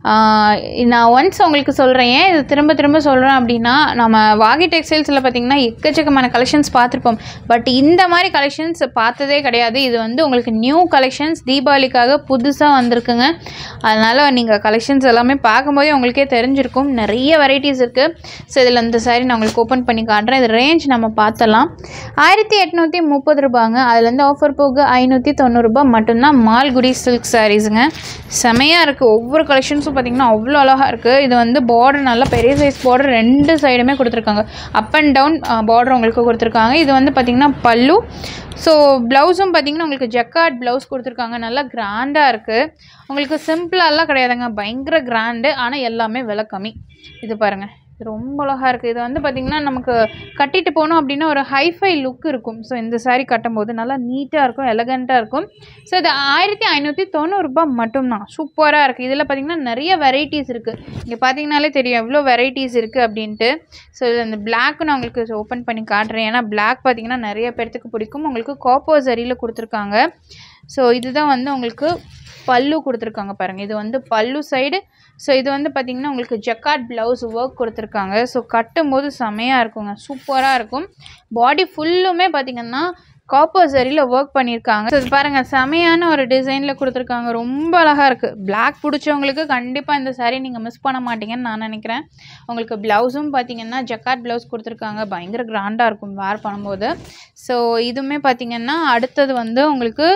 நான் ஒன்ஸ் உங்களுக்கு சொல்கிறேன். ஏன் இது திரும்ப திரும்ப சொல்கிறேன் அப்படின்னா நம்ம வாகி டெக்ஸ்டைல்ஸில் பார்த்திங்கன்னா எக்கச்சக்கமான கலெக்ஷன்ஸ் பார்த்துருப்போம். பட் இந்த மாதிரி கலெக்ஷன்ஸ் பார்த்ததே கிடையாது. இது வந்து உங்களுக்கு நியூ கலெக்ஷன்ஸ், தீபாவளிக்காக புதுசாக வந்திருக்குங்க. அதனால் நீங்கள் கலெக்ஷன்ஸ் எல்லாமே பார்க்கும்போதே உங்களுக்கே தெரிஞ்சிருக்கும். நிறைய வெரைட்டிஸ் இருக்குது. ஸோ இதில் இந்த சாரீ நான் உங்களுக்கு ஓப்பன் பண்ணி காட்டுறேன். இது ரேஞ்ச் நம்ம பார்த்தலாம். ஆயிரத்தி எட்நூற்றி முப்பது ரூபாங்க. அதுலேருந்து ஆஃபர் போக ஐநூற்றி தொண்ணூறுரூபா மட்டும்தான். மால்குடி சில்க் சாரீஸுங்க. செமையாக இருக்குது. ஒவ்வொரு கலெக்ஷன்ஸும் பார்த்திங்கன்னா அவ்வளோ அழகாக இருக்குது. இது வந்து பார்டர் நல்லா பெரிய சைஸ் பார்டர் ரெண்டு சைடுமே கொடுத்துருக்காங்க. அப் அண்ட் டவுன் பார்டர் உங்களுக்கு கொடுத்துருக்காங்க. இது வந்து பார்த்திங்கன்னா பல்லு. ஸோ ப்ளவுஸும் பார்த்திங்கன்னா உங்களுக்கு ஜக்கார்ட் ப்ளவுஸ் கொடுத்துருக்காங்க. நல்லா கிராண்டாக இருக்குது. உங்களுக்கு சிம்பிளாலாம் கிடையாதுங்க, பயங்கர கிராண்டு. ஆனால் எல்லாமே விலை கம்மி. இது பாருங்கள், இது ரொம்ப அழகாக இருக்குது. இது வந்து பார்த்திங்கன்னா நமக்கு கட்டிட்டு போனோம் அப்படின்னா ஒரு ஹைஃபை லுக் இருக்கும். ஸோ இந்த சாரீ கட்டும்போது நல்லா நீட்டாக இருக்கும், எலகண்ட்டாக இருக்கும். ஸோ இது ஆயிரத்தி ஐநூற்றி தொண்ணூறுரூபா மட்டும்தான். சூப்பராக இருக்குது. இதில் பார்த்திங்கன்னா நிறைய வெரைட்டிஸ் இருக்குது. இங்கே பார்த்திங்கனாலே தெரியும் எவ்வளோ வெரைட்டிஸ் இருக்குது அப்படின்ட்டு. ஸோ இது இந்த பிளாக்கு நான் உங்களுக்கு ஓப்பன் பண்ணி காட்டுறேன். ஏன்னா பிளாக் பார்த்திங்கன்னா நிறைய பேர்த்துக்கு பிடிக்கும். உங்களுக்கு காப்பர் ஜரியில் கொடுத்துருக்காங்க. ஸோ இதுதான் வந்து உங்களுக்கு பல்லு கொடுத்துருக்காங்க பாருங்கள். இது வந்து பல்லு சைடு. ஸோ இது வந்து பார்த்திங்கன்னா உங்களுக்கு ஜக்கார்ட் ப்ளவுஸ் ஒர்க் கொடுத்துருக்காங்க. ஸோ கட்டும்போது செமையாக இருக்குங்க, சூப்பராக இருக்கும். பாடி ஃபுல்லுமே பார்த்திங்கன்னா காப்பர் ஜரியில் ஒர்க் பண்ணியிருக்காங்க. ஸோ இது பாருங்கள் செமையான ஒரு டிசைனில் கொடுத்துருக்காங்க. ரொம்ப அழகாக இருக்குது. பிளாக் பிடிச்சவங்களுக்கு கண்டிப்பாக இந்த சாரீ நீங்கள் மிஸ் பண்ண மாட்டீங்கன்னு நான் நினைக்கிறேன். உங்களுக்கு ப்ளவுஸும் பார்த்திங்கன்னா ஜக்கார்ட் ப்ளவுஸ் கொடுத்துருக்காங்க. பயங்கர கிராண்டாக இருக்கும் வேர் பண்ணும்போது. ஸோ இதுவுமே பார்த்திங்கன்னா அடுத்தது வந்து உங்களுக்கு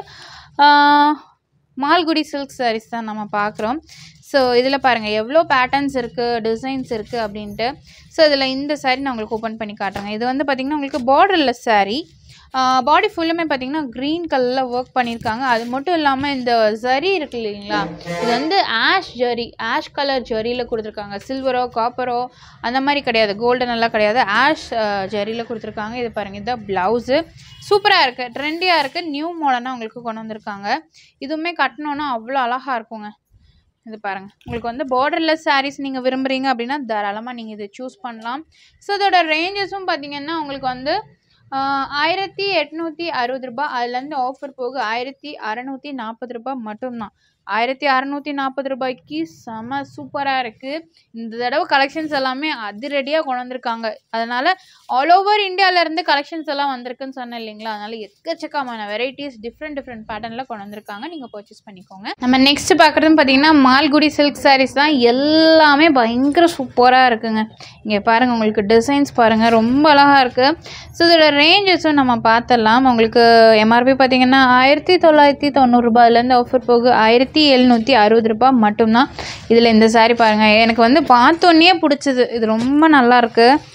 மால்குடி சில்க் சாரீஸ் தான் நம்ம பார்க்குறோம். ஸோ இதில் பாருங்கள் எவ்வளோ பேட்டர்ன்ஸ் இருக்குது, டிசைன்ஸ் இருக்குது அப்படின்ட்டு. ஸோ இதில் இந்த சாரீ நான் உங்களுக்கு ஓப்பன் பண்ணி காட்டுறேங்க. இது வந்து பார்த்திங்கன்னா உங்களுக்கு பார்டர்லெஸ் சாரீ. பாடி ஃபுல்லுமே பார்த்திங்கன்னா க்ரீன் கலரில் ஒர்க் பண்ணியிருக்காங்க. அது மட்டும் இல்லாமல் இந்த ஜரி இருக்கு இல்லைங்களா, இது வந்து ஆஷ் ஜரி, ஆஷ் கலர் ஜரியில் கொடுத்துருக்காங்க. சில்வரோ காப்பரோ அந்த மாதிரி கிடையாது, கோல்டன் எல்லாம் கிடையாது, ஆஷ் ஜரியில் கொடுத்துருக்காங்க. இது பாருங்கள், இதுதான் ப்ளவுஸு. சூப்பராக இருக்குது, ட்ரெண்டியாக இருக்குது, நியூ மாடலாக உங்களுக்கு கொண்டு வந்திருக்காங்க. இதுவுமே கட்டணுன்னா அவ்வளோ அழகாக இருக்குங்க. இது பாருங்கள், உங்களுக்கு வந்து பார்டர்லெஸ் சாரீஸ் நீங்கள் விரும்புகிறீங்க அப்படின்னா தாராளமாக நீங்கள் இதை சூஸ் பண்ணலாம். ஸோ இதோட ரேஞ்சஸும் பார்த்திங்கன்னா உங்களுக்கு வந்து ஆயிரத்தி எட்நூற்றி அறுபது ரூபா அதுலேருந்து ஆஃபர் போக ஆயிரத்தி அறநூற்றி நாற்பது ரூபா மட்டும்தான். ஆயிரத்தி அறநூற்றி நாற்பது ரூபாய்க்கு செம சூப்பராக இருக்குது. இந்த தடவை கலெக்ஷன்ஸ் எல்லாமே அதிரடியாக கொண்டு வந்திருக்காங்க. அதனால் ஆல் ஓவர் இந்தியாவிலேருந்து கலெக்ஷன்ஸ் எல்லாம் வந்திருக்குன்னு சொன்னேன் இல்லைங்களா. அதனால் எக்கச்சக்கமான வெரைட்டிஸ் டிஃப்ரெண்ட் டிஃப்ரெண்ட் பேட்டர்னில் கொண்டு வந்திருக்காங்க. நீங்கள் பர்ச்சேஸ் பண்ணிக்கோங்க. நம்ம நெக்ஸ்ட் பார்க்குறதுன்னு பார்த்தீங்கன்னா மால்குடி சில்க் சாரீஸ் தான். எல்லாமே பயங்கர சூப்பராக இருக்குங்க. இங்கே பாருங்கள், உங்களுக்கு டிசைன்ஸ் பாருங்கள், ரொம்ப அழகாக இருக்குது. ஸோ இதோட ரேஞ்சஸும் நம்ம பார்த்துடலாம். உங்களுக்கு எம்ஆர்பி பார்த்தீங்கன்னா ஆயிரத்தி தொள்ளாயிரத்தி தொண்ணூறுரூபாயிலேருந்து ஆஃபர் போக ஆயிரத்தி எழுநூற்றி அறுபது ரூபாய் மட்டும்தான். இதில் இந்த சாரீ பாருங்கள், எனக்கு வந்து பார்த்தோன்னே பிடிச்சது. இது ரொம்ப நல்லாயிருக்கு.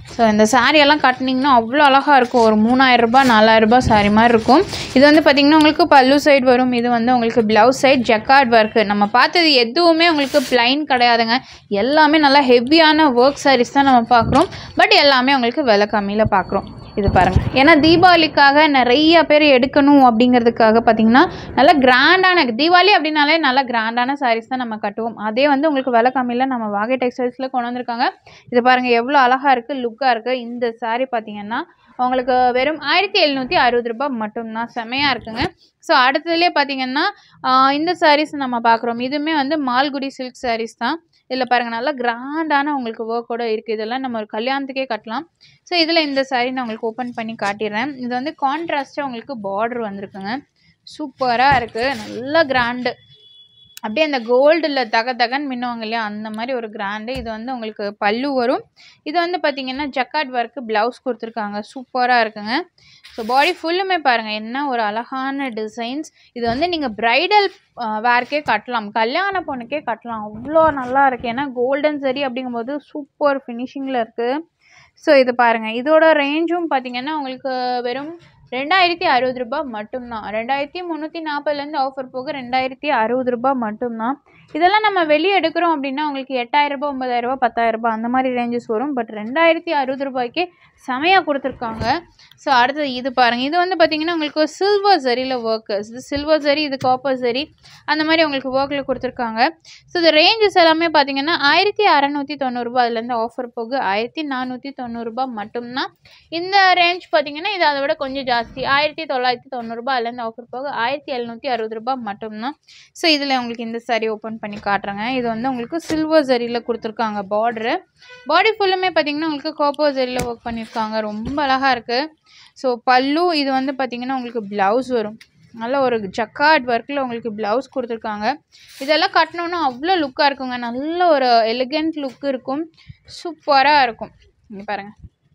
ஸோ இந்த சாரியெல்லாம் கட்டினீங்கன்னா அவ்வளோ அழகாக இருக்கும். ஒரு மூணாயிரம் ரூபாய் நாலாயிரம் ரூபாய் சாரி மாதிரி இருக்கும். இது வந்து பார்த்திங்கன்னா உங்களுக்கு பல்லு சைடு வரும். இது வந்து உங்களுக்கு ப்ளவுஸ் சைடு ஜக்கார்ட் ஒர்க்கு. நம்ம பார்த்தது எதுவுமே உங்களுக்கு பிளைன் கிடையாதுங்க. எல்லாமே நல்லா ஹெவியான ஒர்க் சாரீஸ் தான் நம்ம பார்க்குறோம். பட் எல்லாமே உங்களுக்கு விலை கம்மியில் பார்க்குறோம். இது பாருங்கள், ஏன்னா தீபாவளிக்காக நிறைய பேர் எடுக்கணும் அப்படிங்கிறதுக்காக பார்த்திங்கன்னா நல்லா கிராண்டான தீபாவளி அப்படின்னாலே நல்லா கிராண்டான சாரீஸ் தான் நம்ம கட்டுவோம். அதே வந்து உங்களுக்கு விலை கம்மியில் நம்ம வாகை டெக்ஸ்டைல்ஸில் கொண்டு வந்திருக்காங்க. இது பாருங்கள் எவ்வளோ அழகாக இருக்குது, லுக்காக இருக்குது. இந்த சாரீ பார்த்திங்கன்னா உங்களுக்கு வெறும் ஆயிரத்தி எழுநூற்றி அறுபது ரூபாய் மட்டும்தான். செமையாக இருக்குங்க. ஸோ அடுத்ததுலேயே பார்த்திங்கன்னா இந்த சாரீஸ் நம்ம பார்க்குறோம். இதுவுமே வந்து மால்குடி சில்க் சாரீஸ் தான். இதில் பாருங்கள் நல்லா கிராண்டான உங்களுக்கு ஒர்க்கோடு இருக்குது. இதெல்லாம் நம்ம ஒரு கல்யாணத்துக்கே கட்டலாம். ஸோ இதில் இந்த சாரீ நான் உங்களுக்கு ஓப்பன் பண்ணி காட்டிடுறேன். இது வந்து கான்ட்ராஸ்ட்டாக உங்களுக்கு பார்டர் வந்திருக்குங்க. சூப்பராக இருக்குது, நல்லா கிராண்டு. அப்படியே அந்த கோல்டில் தக தகன்னு மின்னுவாங்க இல்லையா, அந்த மாதிரி ஒரு கிராண்டு. இது வந்து உங்களுக்கு பல்லு வரும். இது வந்து பார்த்திங்கன்னா ஜக்கார்ட் ஒர்க்கு ப்ளவுஸ் கொடுத்துருக்காங்க. சூப்பராக இருக்குங்க. ஸோ பாடி ஃபுல்லுமே பாருங்கள் என்ன ஒரு அழகான டிசைன்ஸ். இது வந்து நீங்கள் ப்ரைடல் வேர்க்கே கட்டலாம், கல்யாண பொண்ணுக்கே கட்டலாம். அவ்வளோ நல்லா இருக்குது. ஏன்னா கோல்டன் சரி அப்படிங்கும்போது சூப்பர் ஃபினிஷிங்கில் இருக்குது. ஸோ இது பாருங்கள், இதோட ரேஞ்சும் பார்த்திங்கன்னா உங்களுக்கு வெறும் ரெண்டாயிரத்தி அறுபது ரூபாய் மட்டும்தான். ரெண்டாயிரத்தி முந்நூற்றி நாற்பதுலேருந்து ஆஃபர் போக ரெண்டாயிரத்தி அறுபது ரூபாய் மட்டும்தான். இதெல்லாம் நம்ம வெளியே எடுக்கிறோம் அப்படின்னா உங்களுக்கு எட்டாயிரம் ரூபாய் ஒன்பதாயிரம் ரூபாய் பத்தாயிரம் ரூபாய் அந்த மாதிரி ரேஞ்சஸ் வரும். பட் ரெண்டாயிரத்தி அறுபது ரூபாய்க்கே செமையாக கொடுத்துருக்காங்க. ஸோ அடுத்தது இது பாருங்கள், இது வந்து பார்த்திங்கன்னா உங்களுக்கு சில்வர் சரியில் ஒர்க்கு. இது சில்வர் சரி, இது காப்பர் சரி, அந்த மாதிரி உங்களுக்கு ஒர்க்கில் கொடுத்துருக்காங்க. ஸோ இந்த ரேஞ்சஸ் எல்லாமே பார்த்திங்கன்னா ஆயிரத்தி அறநூற்றி தொண்ணூறுரூபா அதுலேருந்து ஆஃபர் போக ஆயிரத்தி நானூற்றி தொண்ணூறுரூபா மட்டும்தான். இந்த ரேஞ்ச் பார்த்திங்கன்னா இது அதை விட கொஞ்சம் ஜாஸ்தி, ஆயிரத்தி தொள்ளாயிரத்தி தொண்ணூறுரூபா அதுலேருந்து ஆஃபர் போக ஆயிரத்தி எழுநூற்றி அறுபது ரூபாய் மட்டும்தான். ஸோ இதில் உங்களுக்கு இந்த சாரி ஓப்பன் பண்ணி காட்டுறாங்க. இது வந்து உங்களுக்கு சில்வர் சரியில் கொடுத்துருக்காங்க. பார்டரு பாடி ஃபுல்லுமே பார்த்திங்கன்னா உங்களுக்கு காப்பர் சரியில் ஒர்க் பண்ணியிருக்காங்க. ரொம்ப அழகாக இருக்குது. ஸோ பல்லு இது வந்து பார்த்திங்கன்னா உங்களுக்கு ப்ளவுஸ் வரும். நல்ல ஒரு ஜக்கார்ட் ஒர்க்கில் உங்களுக்கு ப்ளவுஸ் கொடுத்துருக்காங்க. இதெல்லாம் கட்டணுன்னா அவ்வளோ லுக்காக இருக்குங்க. நல்ல ஒரு எலிகெண்ட் லுக் இருக்கும். சூப்பராக இருக்கும். இங்கே பாருங்கள்,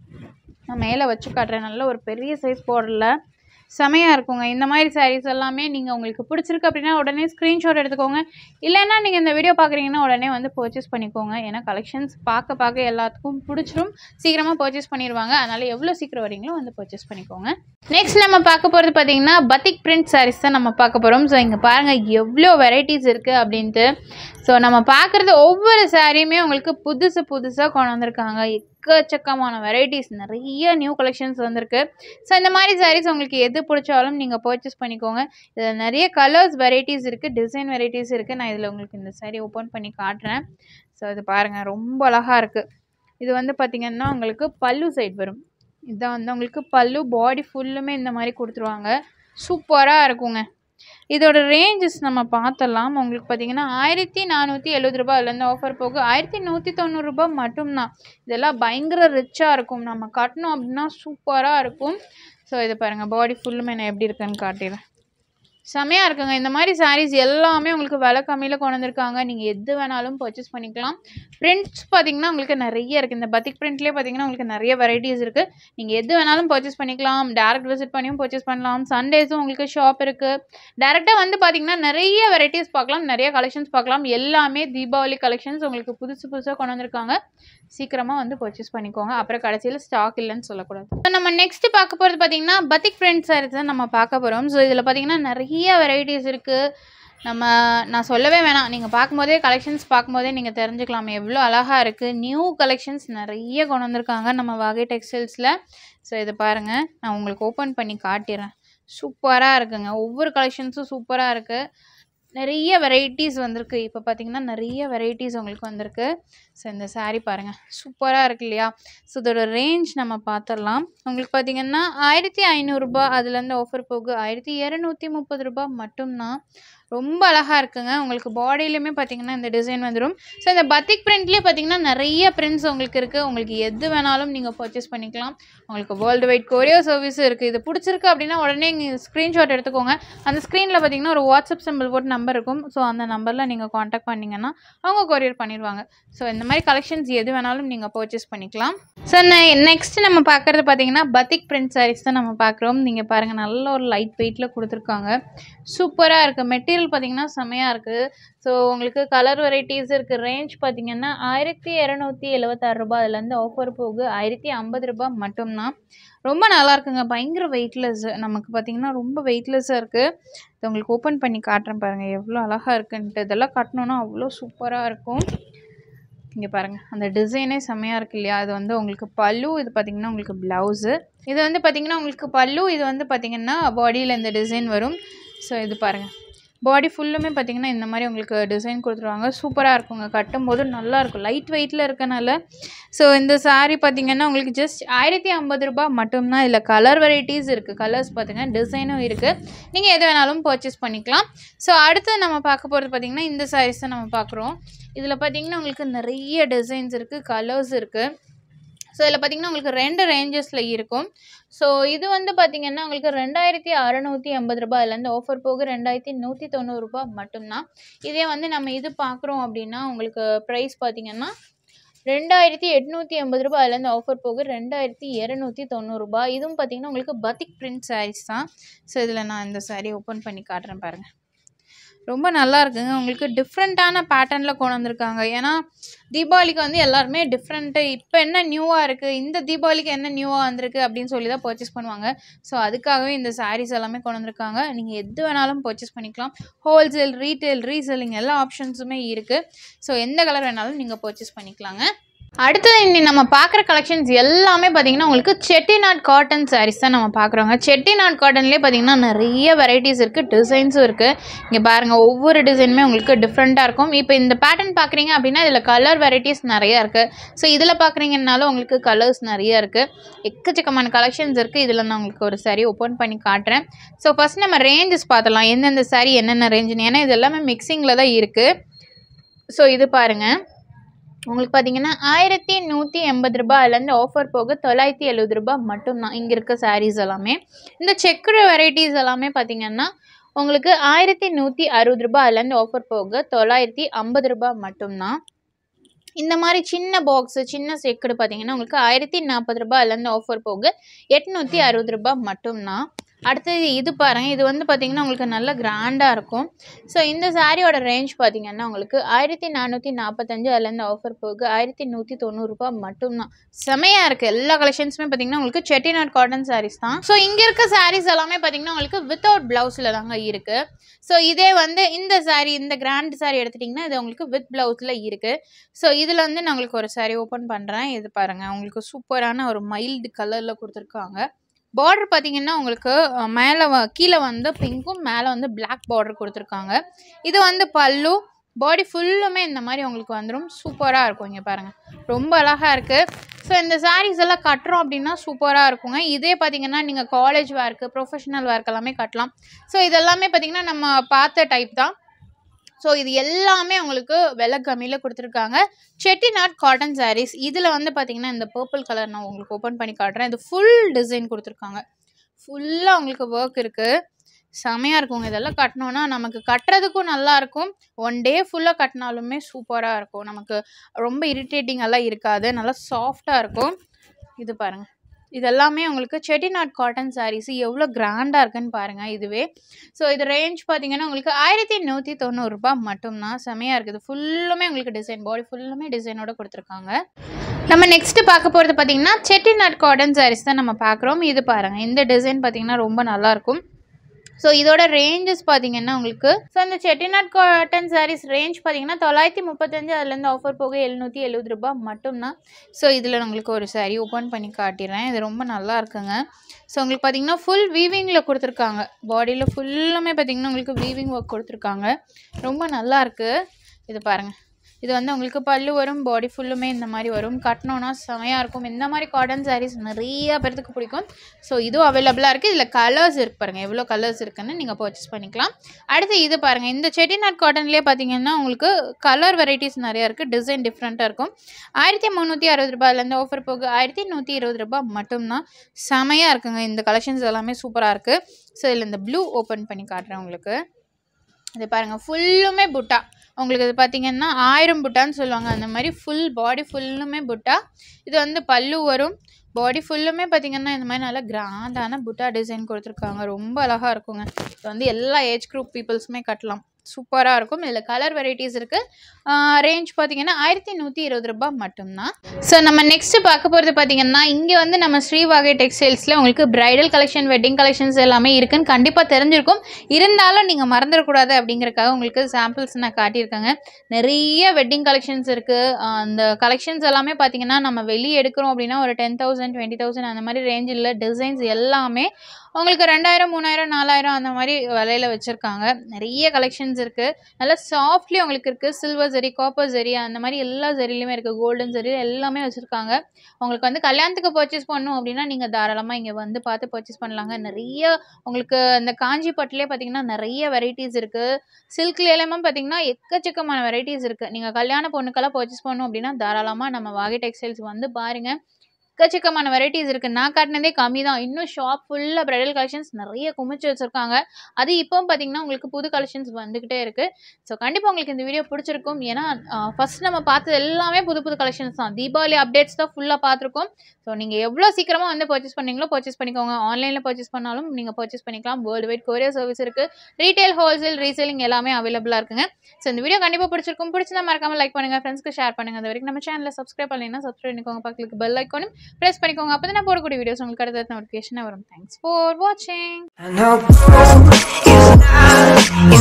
நான் மேலே வச்சு காட்டுறேன். நல்ல ஒரு பெரிய சைஸ் பார்டரில் செமையாக இருக்குங்க. இந்த மாதிரி சாரீஸ் எல்லாமே நீங்கள் உங்களுக்கு பிடிச்சிருக்கு அப்படின்னா உடனே ஸ்க்ரீன்ஷாட் எடுத்துக்கோங்க. இல்லைன்னா நீங்கள் இந்த வீடியோ பார்க்குறீங்கன்னா உடனே வந்து பர்ச்சேஸ் பண்ணிக்கோங்க. ஏன்னா கலெக்ஷன்ஸ் பார்க்க பார்க்க எல்லாத்துக்கும் பிடிச்சிரும், சீக்கிரமாக பர்ச்சேஸ் பண்ணிடுவாங்க. அதனால் எவ்வளோ சீக்கிரம் வரீங்களோ வந்து பர்ச்சேஸ் பண்ணிக்கோங்க. நெக்ஸ்ட் நம்ம பார்க்க போகிறது பார்த்திங்கன்னா பத்திக் பிரிண்ட் சாரீஸ் தான் நம்ம பார்க்க போகிறோம். ஸோ இங்கே பாருங்கள் எவ்வளோ வெரைட்டிஸ் இருக்குது அப்படின்ட்டு. ஸோ நம்ம பார்க்குறது ஒவ்வொரு சாரியுமே உங்களுக்கு புதுசு புதுசாக கொண்டு வந்திருக்காங்க. எக்கச்சக்கமான வெரைட்டிஸ், நிறைய நியூ கலெக்ஷன்ஸ் வந்திருக்கு. ஸோ இந்த மாதிரி சாரீஸ் உங்களுக்கு எது பிடிச்சாலும் நீங்கள் பர்ச்சேஸ் பண்ணிக்கோங்க. இதில் நிறைய கலர்ஸ் வெரைட்டிஸ் இருக்குது, டிசைன் வெரைட்டிஸ் இருக்குது. நான் இதில் உங்களுக்கு இந்த சாரீ ஓப்பன் பண்ணி காட்டுறேன். ஸோ இது பாருங்கள் ரொம்ப அழகாக இருக்குது. இது வந்து பார்த்திங்கன்னா உங்களுக்கு பல்லு சைடு வரும். இதான் வந்து உங்களுக்கு பல்லு. பாடி ஃபுல்லுமே இந்த மாதிரி கொடுத்துருவாங்க. சூப்பராக இருக்குங்க. இதோட ரேஞ்சஸ் நம்ம பார்த்தலாம். உங்களுக்கு பார்த்திங்கன்னா ஆயிரத்தி நானூற்றி எழுபது ரூபாய் அதுலேருந்து ஆஃபர் போக ஆயிரத்தி நூற்றி தொண்ணூறுரூபா மட்டும்தான். இதெல்லாம் பயங்கர ரிச்சாக இருக்கும். நம்ம கட்டணும் அப்படின்னா சூப்பராக இருக்கும். ஸோ இதை பாருங்கள், பாடி ஃபுல்லுமே நான் எப்படி இருக்குன்னு காட்டிடுறேன். செமையாக இருக்குங்க. இந்த மாதிரி சாரீஸ் எல்லாமே உங்களுக்கு விலை கம்மியில் கொண்டு வந்திருக்காங்க. நீங்கள் எது வேணாலும் பர்ச்சேஸ் பண்ணிக்கலாம். பிரிண்ட்ஸ் பார்த்திங்கன்னா உங்களுக்கு நிறைய இருக்குது. இந்த பத்திக் பிரிண்ட்லேயே பார்த்திங்கன்னா உங்களுக்கு நிறைய வெரைட்டிஸ் இருக்குது. நீங்கள் எது வேணாலும் பர்ச்சேஸ் பண்ணிக்கலாம். டேரக்ட் விசிட் பண்ணியும் பர்ச்சேஸ் பண்ணலாம். சண்டேஸும் உங்களுக்கு ஷாப் இருக்குது. டேரெக்டாக வந்து பார்த்திங்கன்னா நிறைய வெரைட்டிஸ் பார்க்கலாம், நிறைய கலெக்ஷன்ஸ் பார்க்கலாம். எல்லாமே தீபாவளி கலெக்ஷன்ஸ் உங்களுக்கு புதுசு புதுசாக கொண்டு வந்திருக்காங்க. சீக்கிரமாக வந்து பர்ச்சேஸ் பண்ணிக்கோங்க. அப்புறம் கடைசியில் ஸ்டாக் இல்லைன்னு சொல்லக்கூடாது. இப்போ நம்ம நெக்ஸ்ட் பார்க்க போகிறது பார்த்திங்கன்னா பத்திக் பிரிண்ட் சாரீஸ் தான் நம்ம பார்க்க போகிறோம். ஸோ இதில் பார்த்திங்கன்னா நிறைய வெரைட்டிஸ் இருக்குது. நம்ம நான் சொல்லவே வேணாம், நீங்கள் பார்க்கும்போதே கலெக்ஷன்ஸ் பார்க்கும்போதே நீங்கள் தெரிஞ்சுக்கலாம் எவ்வளோ அழகாக இருக்குது. நியூ கலெக்ஷன்ஸ் நிறைய கொண்டு வந்திருக்காங்க நம்ம வாகை டெக்ஸ்டைல்ஸில். ஸோ இதை பாருங்கள், நான் உங்களுக்கு ஓப்பன் பண்ணி காட்டிடுறேன். சூப்பராக இருக்குங்க. ஒவ்வொரு கலெக்ஷன்ஸும் சூப்பராக இருக்குது. நிறைய வெரைட்டிஸ் வந்திருக்கு. இப்போ பார்த்திங்கன்னா நிறைய வெரைட்டிஸ் உங்களுக்கு வந்திருக்கு. ஸோ இந்த சாரீ பாருங்கள் சூப்பராக இருக்கு இல்லையா. ஸோ இதோட ரேஞ்ச் நம்ம பார்த்துடலாம். உங்களுக்கு பார்த்திங்கன்னா ஆயிரத்தி ஐநூறுரூபா அதுலேருந்து ஆஃபர் போக ஆயிரத்தி இரநூத்தி முப்பது ரூபா மட்டும்தான். ரொம்ப அழகாக இருக்குங்க. உங்களுக்கு பாடியிலுமே பார்த்திங்கன்னா இந்த டிசைன் வந்துடும். ஸோ இந்த பத்திக் பிரிண்ட்லேயே பார்த்திங்கன்னா நிறைய பிரிண்ட்ஸ் உங்களுக்கு இருக்குது. உங்களுக்கு எது வேணாலும் நீங்கள் பர்ச்சேஸ் பண்ணிக்கலாம். உங்களுக்கு வேர்ல்டு வைட் கொரியர் சர்வீஸும் இருக்குது. இது பிடிச்சிருக்கு அப்படின்னா உடனே நீங்கள் ஸ்க்ரீன்ஷாட் எடுத்துக்கோங்க. அந்த ஸ்க்ரீனில் பார்த்திங்கன்னா ஒரு வாட்ஸ்அப் சிம்பிள் போட்டு நம்பர் நம்பர் இருக்கும். ஸோ அந்த நம்பரில் நீங்கள் காண்டாக்ட் பண்ணிங்கன்னா அவங்க கொரியர் பண்ணிடுவாங்க. ஸோ இந்த மாதிரி கலெக்ஷன்ஸ் எது வேணாலும் நீங்கள் பர்ச்சேஸ் பண்ணிக்கலாம். ஸோ நெக்ஸ்ட் நம்ம பார்க்குறது பார்த்தீங்கன்னா பத்திக் பிரிண்ட் சாரீஸ் தான் நம்ம பார்க்குறோம். நீங்கள் பாருங்கள், நல்ல ஒரு லைட் வெயிட்டில் கொடுத்துருக்காங்க. சூப்பராக இருக்குது. மெட்டீரியல் பார்த்தீங்கன்னா செம்மையாக இருக்குது. ஸோ உங்களுக்கு கலர் வெரைட்டிஸ் இருக்குது. ரேஞ்ச் பார்த்தீங்கன்னா ஆயிரத்தி இரநூத்தி எழுபத்தாறு ரூபா அதுலேருந்து ஆஃபர் போகு ஆயிரத்தி ஐம்பது ரூபா மட்டும்தான். ரொம்ப நல்லா இருக்குங்க. பயங்கர வெயிட்லெஸ். நமக்கு பார்த்தீங்கன்னா ரொம்ப வெயிட்லெஸ்ஸாக இருக்குது. இது உங்களுக்கு ஓப்பன் பண்ணி காட்டுறேன் பாருங்கள் எவ்வளோ அழகாக இருக்குன்ட்டு. இதெல்லாம் கட்டணுன்னா அவ்வளோ சூப்பராக இருக்கும். இங்கே பாருங்கள், அந்த டிசைனே செம்மையாக இருக்குது இல்லையா? இது வந்து உங்களுக்கு பல்லு, இது பார்த்திங்கன்னா உங்களுக்கு ப்ளவுஸு. இது வந்து பார்த்திங்கன்னா உங்களுக்கு பல்லு, இது வந்து பார்த்திங்கன்னா பாடியில் இந்த டிசைன் வரும். ஸோ இது பாருங்கள், பாடி ஃபுல்லுமே பார்த்திங்கன்னா இந்த மாதிரி உங்களுக்கு டிசைன் கொடுத்துருவாங்க. சூப்பராக இருக்குங்க. கட்டும்போது நல்லாயிருக்கும். லைட் வெயிட்டில் இருக்கனால. ஸோ இந்த சாரீ பார்த்திங்கன்னா உங்களுக்கு ஜஸ்ட் ஆயிரத்தி ஐம்பது ரூபா மட்டும்தான். இதில் கலர் வெரைட்டிஸ் இருக்குது. கலர்ஸ் பார்த்திங்கன்னா டிசைனும் இருக்குது. நீங்கள் எது வேணாலும் பர்ச்சேஸ் பண்ணிக்கலாம். ஸோ அடுத்து நம்ம பார்க்க போகிறது பார்த்திங்கன்னா இந்த சாரீஸ் தான் நம்ம பார்க்குறோம். இதில் பார்த்திங்கன்னா உங்களுக்கு நிறைய டிசைன்ஸ் இருக்குது, கலர்ஸ் இருக்குது. ஸோ இதில் பார்த்திங்கன்னா உங்களுக்கு ரெண்டு ரேஞ்சஸில் இருக்கும். ஸோ இது வந்து பார்த்திங்கன்னா உங்களுக்கு ரெண்டாயிரத்தி அறநூற்றி ஐம்பது ரூபா அதுலேருந்து ஆஃபர் போக ரெண்டாயிரத்தி நூற்றி தொண்ணூறுரூபா மட்டும்தான். இதே வந்து நம்ம இது பார்க்குறோம் அப்படின்னா உங்களுக்கு ப்ரைஸ் பார்த்திங்கன்னா ரெண்டாயிரத்தி எட்நூற்றி ஐம்பது ரூபா அதுலேருந்து ஆஃபர் போக ரெண்டாயிரத்தி இரநூத்தி தொண்ணூறுரூபா. இதுவும் பார்த்திங்கன்னா உங்களுக்கு பத்திக் பிரிண்ட் சாரீஸ் தான். ஸோ இதில் நான் இந்த சாரீ ஓப்பன் பண்ணி காட்டுறேன் பாருங்கள். ரொம்ப நல்லா இருக்குங்க. உங்களுக்கு டிஃப்ரெண்ட்டான பேட்டர்னில் கொண்டு வந்திருக்காங்க. ஏன்னா தீபாவளிக்கு வந்து எல்லாருமே டிஃப்ரெண்ட்டு இப்போ என்ன நியூவாக இருக்குது, இந்த தீபாவளிக்கு என்ன நியூவாக வந்திருக்கு அப்படின்னு சொல்லி தான் பர்ச்சேஸ் பண்ணுவாங்க. ஸோ அதுக்காகவே இந்த சாரீஸ் எல்லாமே கொண்டு வந்திருக்காங்க. நீங்கள் எது வேணாலும் பர்ச்சேஸ் பண்ணிக்கலாம். ஹோல்சேல், ரீட்டெயில், ரீசெல்லிங் எல்லா ஆப்ஷன்ஸுமே இருக்குது. ஸோ எந்த கலர் வேணாலும் நீங்கள் பர்ச்சேஸ் பண்ணிக்கலாங்க. அடுத்தது இன்னி நம்ம பார்க்குற கலெக்ஷன்ஸ் எல்லாமே பார்த்திங்கன்னா உங்களுக்கு செட்டிநாட் காட்டன் சாரீஸ் தான் நம்ம பார்க்குறோங்க. செட்டிநாட் காட்டன்லேயே பார்த்திங்கன்னா நிறைய வெரைட்டிஸ் இருக்குது, டிசைன்ஸும் இருக்குது. இங்கே பாருங்கள், ஒவ்வொரு டிசைனுமே உங்களுக்கு டிஃப்ரெண்ட்டாக இருக்கும். இப்போ இந்த பேட்டர்ன் பார்க்குறீங்க அப்படின்னா இதில் கலர் வெரைட்டிஸ் நிறையா இருக்குது. ஸோ இதில் பார்க்குறீங்கன்னாலும் உங்களுக்கு கலர்ஸ் நிறையா இருக்குது. எக்கச்சக்கமான கலெக்ஷன்ஸ் இருக்குது. இதில் நான் உங்களுக்கு ஒரு சாரீ ஓப்பன் பண்ணி காட்டுறேன். ஸோ ஃபஸ்ட் நம்ம ரேஞ்சஸ் பார்த்துலாம், எந்தெந்த சாரீ என்னென்ன ரேஞ்சுன்னு. ஏன்னா இது எல்லாமே மிக்சிங்கில் தான் இருக்குது. ஸோ இது பாருங்கள், உங்களுக்கு பார்த்தீங்கன்னா ஆயிரத்தி நூற்றி எண்பது ரூபா அதுலேருந்து ஆஃபர் போக தொள்ளாயிரத்தி எழுபது ரூபா மட்டும்தான். இங்கே இருக்க சாரீஸ் எல்லாமே இந்த செக்குடு வெரைட்டிஸ் எல்லாமே பார்த்தீங்கன்னா உங்களுக்கு ஆயிரத்தி நூற்றி அறுபது ரூபா அதுலேருந்து ஆஃபர் போக தொள்ளாயிரத்தி ஐம்பது ரூபா மட்டும்தான். இந்த மாதிரி சின்ன பாக்ஸு, சின்ன செக்குடு பார்த்தீங்கன்னா உங்களுக்கு ஆயிரத்தி நாற்பது ரூபா அதுலேருந்து ஆஃபர் போக எட்நூற்றி அறுபது ரூபா மட்டும்தான். அடுத்தது இது பாருங்கள், இது வந்து பார்த்திங்கன்னா உங்களுக்கு நல்ல கிராண்டாக இருக்கும். ஸோ இந்த சாரியோட ரேஞ்ச் பார்த்திங்கன்னா உங்களுக்கு ஆயிரத்தி நானூற்றி நாற்பத்தஞ்சு அதுலேருந்து ஆஃபர் போக ஆயிரத்தி நூற்றி தொண்ணூறுரூபா மட்டும்தான். செமையாக இருக்குது. எல்லா கலெக்ஷன்ஸுமே பார்த்திங்கன்னா உங்களுக்கு செட்டிநாட் காட்டன் சாரீஸ் தான். ஸோ இங்கே இருக்க சாரீஸ் எல்லாமே பார்த்திங்கன்னா உங்களுக்கு வித்தவுட் ப்ளவுஸில் தாங்க இருக்குது. ஸோ இதே வந்து இந்த சாரீ, இந்த கிராண்ட் சாரீ எடுத்துட்டிங்கன்னா இது உங்களுக்கு வித் ப்ளவுஸில் இருக்குது. ஸோ இதில் வந்து நான் உங்களுக்கு ஒரு சாரீ ஓப்பன் பண்ணுறேன். இது பாருங்கள், உங்களுக்கு சூப்பரான ஒரு மைல்டு கலரில் கொடுத்துருக்காங்க. பார்டர் பார்த்தீங்கன்னா உங்களுக்கு மேலே கீழே வந்து பிங்க்கும் மேலே வந்து பிளாக் பார்டர் கொடுத்துருக்காங்க. இது வந்து பல்லு, பாடி ஃபுல்லுமே இந்த மாதிரி உங்களுக்கு வந்துடும். சூப்பராக இருக்கும். இங்கே பாருங்கள், ரொம்ப அழகாக இருக்குது. ஸோ இந்த சாரீஸ் எல்லாம் கட்டுறோம் அப்படின்னா சூப்பராக இருக்குங்க. இதே பார்த்தீங்கன்னா நீங்கள் காலேஜ் வேர்க்கு, ப்ரொஃபஷனல் வேர்க்கு எல்லாமே கட்டலாம். ஸோ இதெல்லாமே பார்த்தீங்கன்னா நம்ம பார்த்த டைப் தான். ஸோ இது எல்லாமே உங்களுக்கு விலை கம்மியில் கொடுத்துருக்காங்க. Chettinad cotton saris. இதில் வந்து பார்த்திங்கன்னா இந்த பர்பிள் கலர் நான் உங்களுக்கு ஓப்பன் பண்ணி காட்டுறேன். இது ஃபுல் டிசைன் கொடுத்துருக்காங்க. ஃபுல்லாக உங்களுக்கு ஒர்க் இருக்குது. செமையாக இருக்குங்க. இதெல்லாம் கட்டினோன்னா நமக்கு கட்டுறதுக்கும் நல்லாயிருக்கும். ஒன் டே ஃபுல்லாக கட்டினாலுமே சூப்பராக இருக்கும். நமக்கு ரொம்ப இரிட்டேட்டிங் எல்லாம் இருக்காது. நல்லா சாஃப்டாக இருக்கும். இது பாருங்கள், இதெல்லாமே உங்களுக்கு செட்டிநாட் காட்டன் சாரீஸ் எவ்வளோ கிராண்டாக இருக்குன்னு பாருங்கள் இதுவே. ஸோ இது ரேஞ்ச் பார்த்தீங்கன்னா உங்களுக்கு ஆயிரத்தி நூற்றி தொண்ணூறுரூபா மட்டும்தான். செமையாக இருக்குது. ஃபுல்லுமே உங்களுக்கு டிசைன், பாடி ஃபுல்லுமே டிசைனோட கொடுத்துருக்காங்க. நம்ம நெக்ஸ்ட்டு பார்க்க போகிறது பார்த்தீங்கன்னா செட்டிநாட் காட்டன் சாரீஸ் தான் நம்ம பார்க்குறோம். இது பாருங்கள், இந்த டிசைன் பார்த்தீங்கன்னா ரொம்ப நல்லாயிருக்கும். ஸோ இதோட ரேஞ்சஸ் பார்த்தீங்கன்னா உங்களுக்கு ஸோ இந்த செட்டிநாட் காட்டன் சாரீஸ் ரேஞ்ச் பார்த்தீங்கன்னா தொள்ளாயிரத்தி முப்பத்தஞ்சு அதுலேருந்து ஆஃபர் போக எழுநூற்றி எழுபது ரூபா மட்டும்தான். ஸோ இதில் உங்களுக்கு ஒரு சாரீ ஓப்பன் பண்ணி காட்டிடுறேன். இது ரொம்ப நல்லா இருக்குங்க. ஸோ உங்களுக்கு பார்த்தீங்கன்னா ஃபுல் வீவிங்கில் கொடுத்துருக்காங்க. பாடியில் ஃபுல்லுமே பார்த்தீங்கன்னா உங்களுக்கு வீவிங் ஒர்க் கொடுத்துருக்காங்க. ரொம்ப நல்லா இருக்குது. இது பாருங்கள், இது வந்து உங்களுக்கு பல்லு வரும், பாடி ஃபுல்லுமே இந்த மாதிரி வரும். கட்டினோன்னா செமையாக இருக்கும். இந்த மாதிரி காட்டன் சாரீஸ் நிறைய பேருக்கு பிடிக்கும். ஸோ இதுவும் அவைலபிளாக இருக்குது. இதில் கலர்ஸ் இருக்குது பாருங்கள், எவ்வளோ கலர்ஸ் இருக்குன்னு நீங்கள் பர்ச்சேஸ் பண்ணிக்கலாம். அடுத்து இது பாருங்கள், இந்த செட்டிநாட் காட்டன்லேயே பார்த்தீங்கன்னா உங்களுக்கு கலர் வெரைட்டிஸ் நிறையா இருக்குது. டிசைன் டிஃப்ரெண்ட்டாக இருக்கும். ஆயிரத்தி முந்நூற்றி அறுபது ரூபாயிலேருந்து ஆஃபர் போக ஆயிரத்தி நூற்றி இருபது ரூபா மட்டும்தான். செமையாக இருக்குங்க. இந்த கலெக்ஷன்ஸ் எல்லாமே சூப்பராக இருக்குது. ஸோ இதில் இந்த ப்ளூ ஓப்பன் பண்ணி காட்டுறேன் உங்களுக்கு. இது பாருங்கள் ஃபுல்லுமே புட்டா. உங்களுக்கு இது பார்த்தீங்கன்னா ஆயிரம் புட்டான்னு சொல்லுவாங்க, அந்த மாதிரி ஃபுல் பாடி ஃபுல்லுமே புட்டா. இது வந்து பல்லு வரும். பாடி ஃபுல்லுமே பார்த்திங்கன்னா இந்த மாதிரி நல்லா கிராண்டான புட்டா டிசைன் கொடுத்துருக்காங்க. ரொம்ப அழகாக இருக்குங்க. இது வந்து எல்லா ஏஜ் குரூப் பீப்புள்ஸுமே கட்டலாம். சூப்பராக இருக்கும். இதில் கலர் வெரைட்டிஸ் இருக்குது. ரேஞ்ச் பார்த்திங்கன்னா ஆயிரத்தி நூற்றி இருபது ரூபா மட்டும்தான். ஸோ நம்ம நெக்ஸ்ட்டு பார்க்க போகிறது பார்த்திங்கன்னா இங்கே வந்து நம்ம ஸ்ரீவாகை டெக்ஸ்டைல்ஸில் உங்களுக்கு ப்ரைடல் கலெக்ஷன், வெட்டிங் கலெக்ஷன்ஸ் எல்லாமே இருக்குதுன்னு கண்டிப்பாக தெரிஞ்சிருக்கும். இருந்தாலும் நீங்கள் மறந்துடக்கூடாது அப்படிங்கிறக்காக உங்களுக்கு சாம்பிள்ஸ் நான் காட்டியிருக்கேங்க. நிறைய வெட்டிங் கலெக்ஷன்ஸ் இருக்குது. அந்த கலெக்ஷன்ஸ் எல்லாமே பார்த்திங்கன்னா நம்ம வெளியே எடுக்கிறோம் அப்படின்னா ஒரு டென் தௌசண்ட் டுவெண்ட்டி தௌசண்ட் அந்த மாதிரி ரேஞ்சில் டிசைன்ஸ் எல்லாமே உங்களுக்கு ரெண்டாயிரம் மூணாயிரம் நாலாயிரம் அந்த மாதிரி விலையில் வச்சுருக்காங்க. நிறைய கலெக்ஷன்ஸ் இருக்குது. நல்லா சாஃப்ட்லி உங்களுக்கு இருக்குது. சில்வர் ஜரி, காப்பர் ஜரி அந்த மாதிரி எல்லா ஜரிலையுமே இருக்குது. கோல்டன் ஜரி எல்லாமே வச்சுருக்காங்க. உங்களுக்கு வந்து கல்யாணத்துக்கு பர்ச்சேஸ் பண்ணணும் அப்படின்னா நீங்கள் தாராளமாக இங்கே வந்து பார்த்து பர்ச்சேஸ் பண்ணலாங்க. நிறைய உங்களுக்கு இந்த காஞ்சி பட்டுலேயே பார்த்தீங்கன்னா நிறைய வெரைட்டிஸ் இருக்குது. சில்க்லேயுமே பார்த்தீங்கன்னா எக்கச்சக்கமான வெரைட்டிஸ் இருக்குது. நீங்கள் கல்யாண பொண்ணுக்கெல்லாம் பர்ச்சேஸ் பண்ணணும் அப்படின்னா தாராளமாக நம்ம வாகை டெக்ஸ்டைல்ஸ் வந்து பாருங்கள். எக்கச்சக்கமான வெரைட்டிஸ் இருக்குது. நான் காட்டினதே கம்மி தான். இன்னும் ஷாப் ஃபுல்லாக ப்ரைடல் கலெக்ஷன்ஸ் நிறைய குமிச்சு வச்சுருக்காங்க. அது இப்போ பார்த்தீங்கன்னா உங்களுக்கு புது கலெக்ஷன்ஸ் வந்துக்கிட்டே இருக்குது. ஸோ கண்டிப்பாக உங்களுக்கு இந்த வீடியோ பிடிச்சிருக்கும். ஏன்னா ஃபஸ்ட் நம்ம பார்த்தது எல்லாமே புது புது கலெக்ஷன்ஸ் தான். தீபாவளி அப்டேட்ஸ் தான் ஃபுல்லாக பார்த்துருக்கோம். ஸோ நீங்கள் எவ்வளோ சீக்கிரமாக வந்து பர்ச்சேஸ் பண்ணீங்களோ பர்ச்சேஸ் பண்ணிக்கோங்க. ஆன்லைனில் பர்ச்சேஸ் பண்ணாலும் நீங்கள் பர்ச்சேஸ் பண்ணிக்கலாம். வேர்ல்டு வைட் கொரியர் சர்வீஸ் இருக்குது. ரீட்டைல், ஹோல்சேல், ரீசேலிங் எல்லாமே அவைலபிளாக இருக்குங்க. ஸோ இந்த வீடியோ கண்டிப்பாக பிடிச்சிருக்கும். பிடிச்சதா மறக்காமல் லைக் பண்ணுங்கள், ஃப்ரெண்ட்ஸ்க்கு ஷேர் பண்ணுங்கள். அது வரைக்கும் நம்ம சேனலில் சப்ஸ்கிரைப் பண்ணலைன்னா சப்ஸ்கிரைப் பண்ணிக்கோங்க. பக்கத்துக்கு பெல் ஐக்கானும் ப்ரெஸ் பண்ணிக்கோங்க. அப்போ தான் நான் போடக்கூடிய வீடியோஸ் உங்களுக்கு அடுத்த நோட்டிஃபிகேஷன் வரும். தேங்க்ஸ் ஃபார் வாட்சிங்.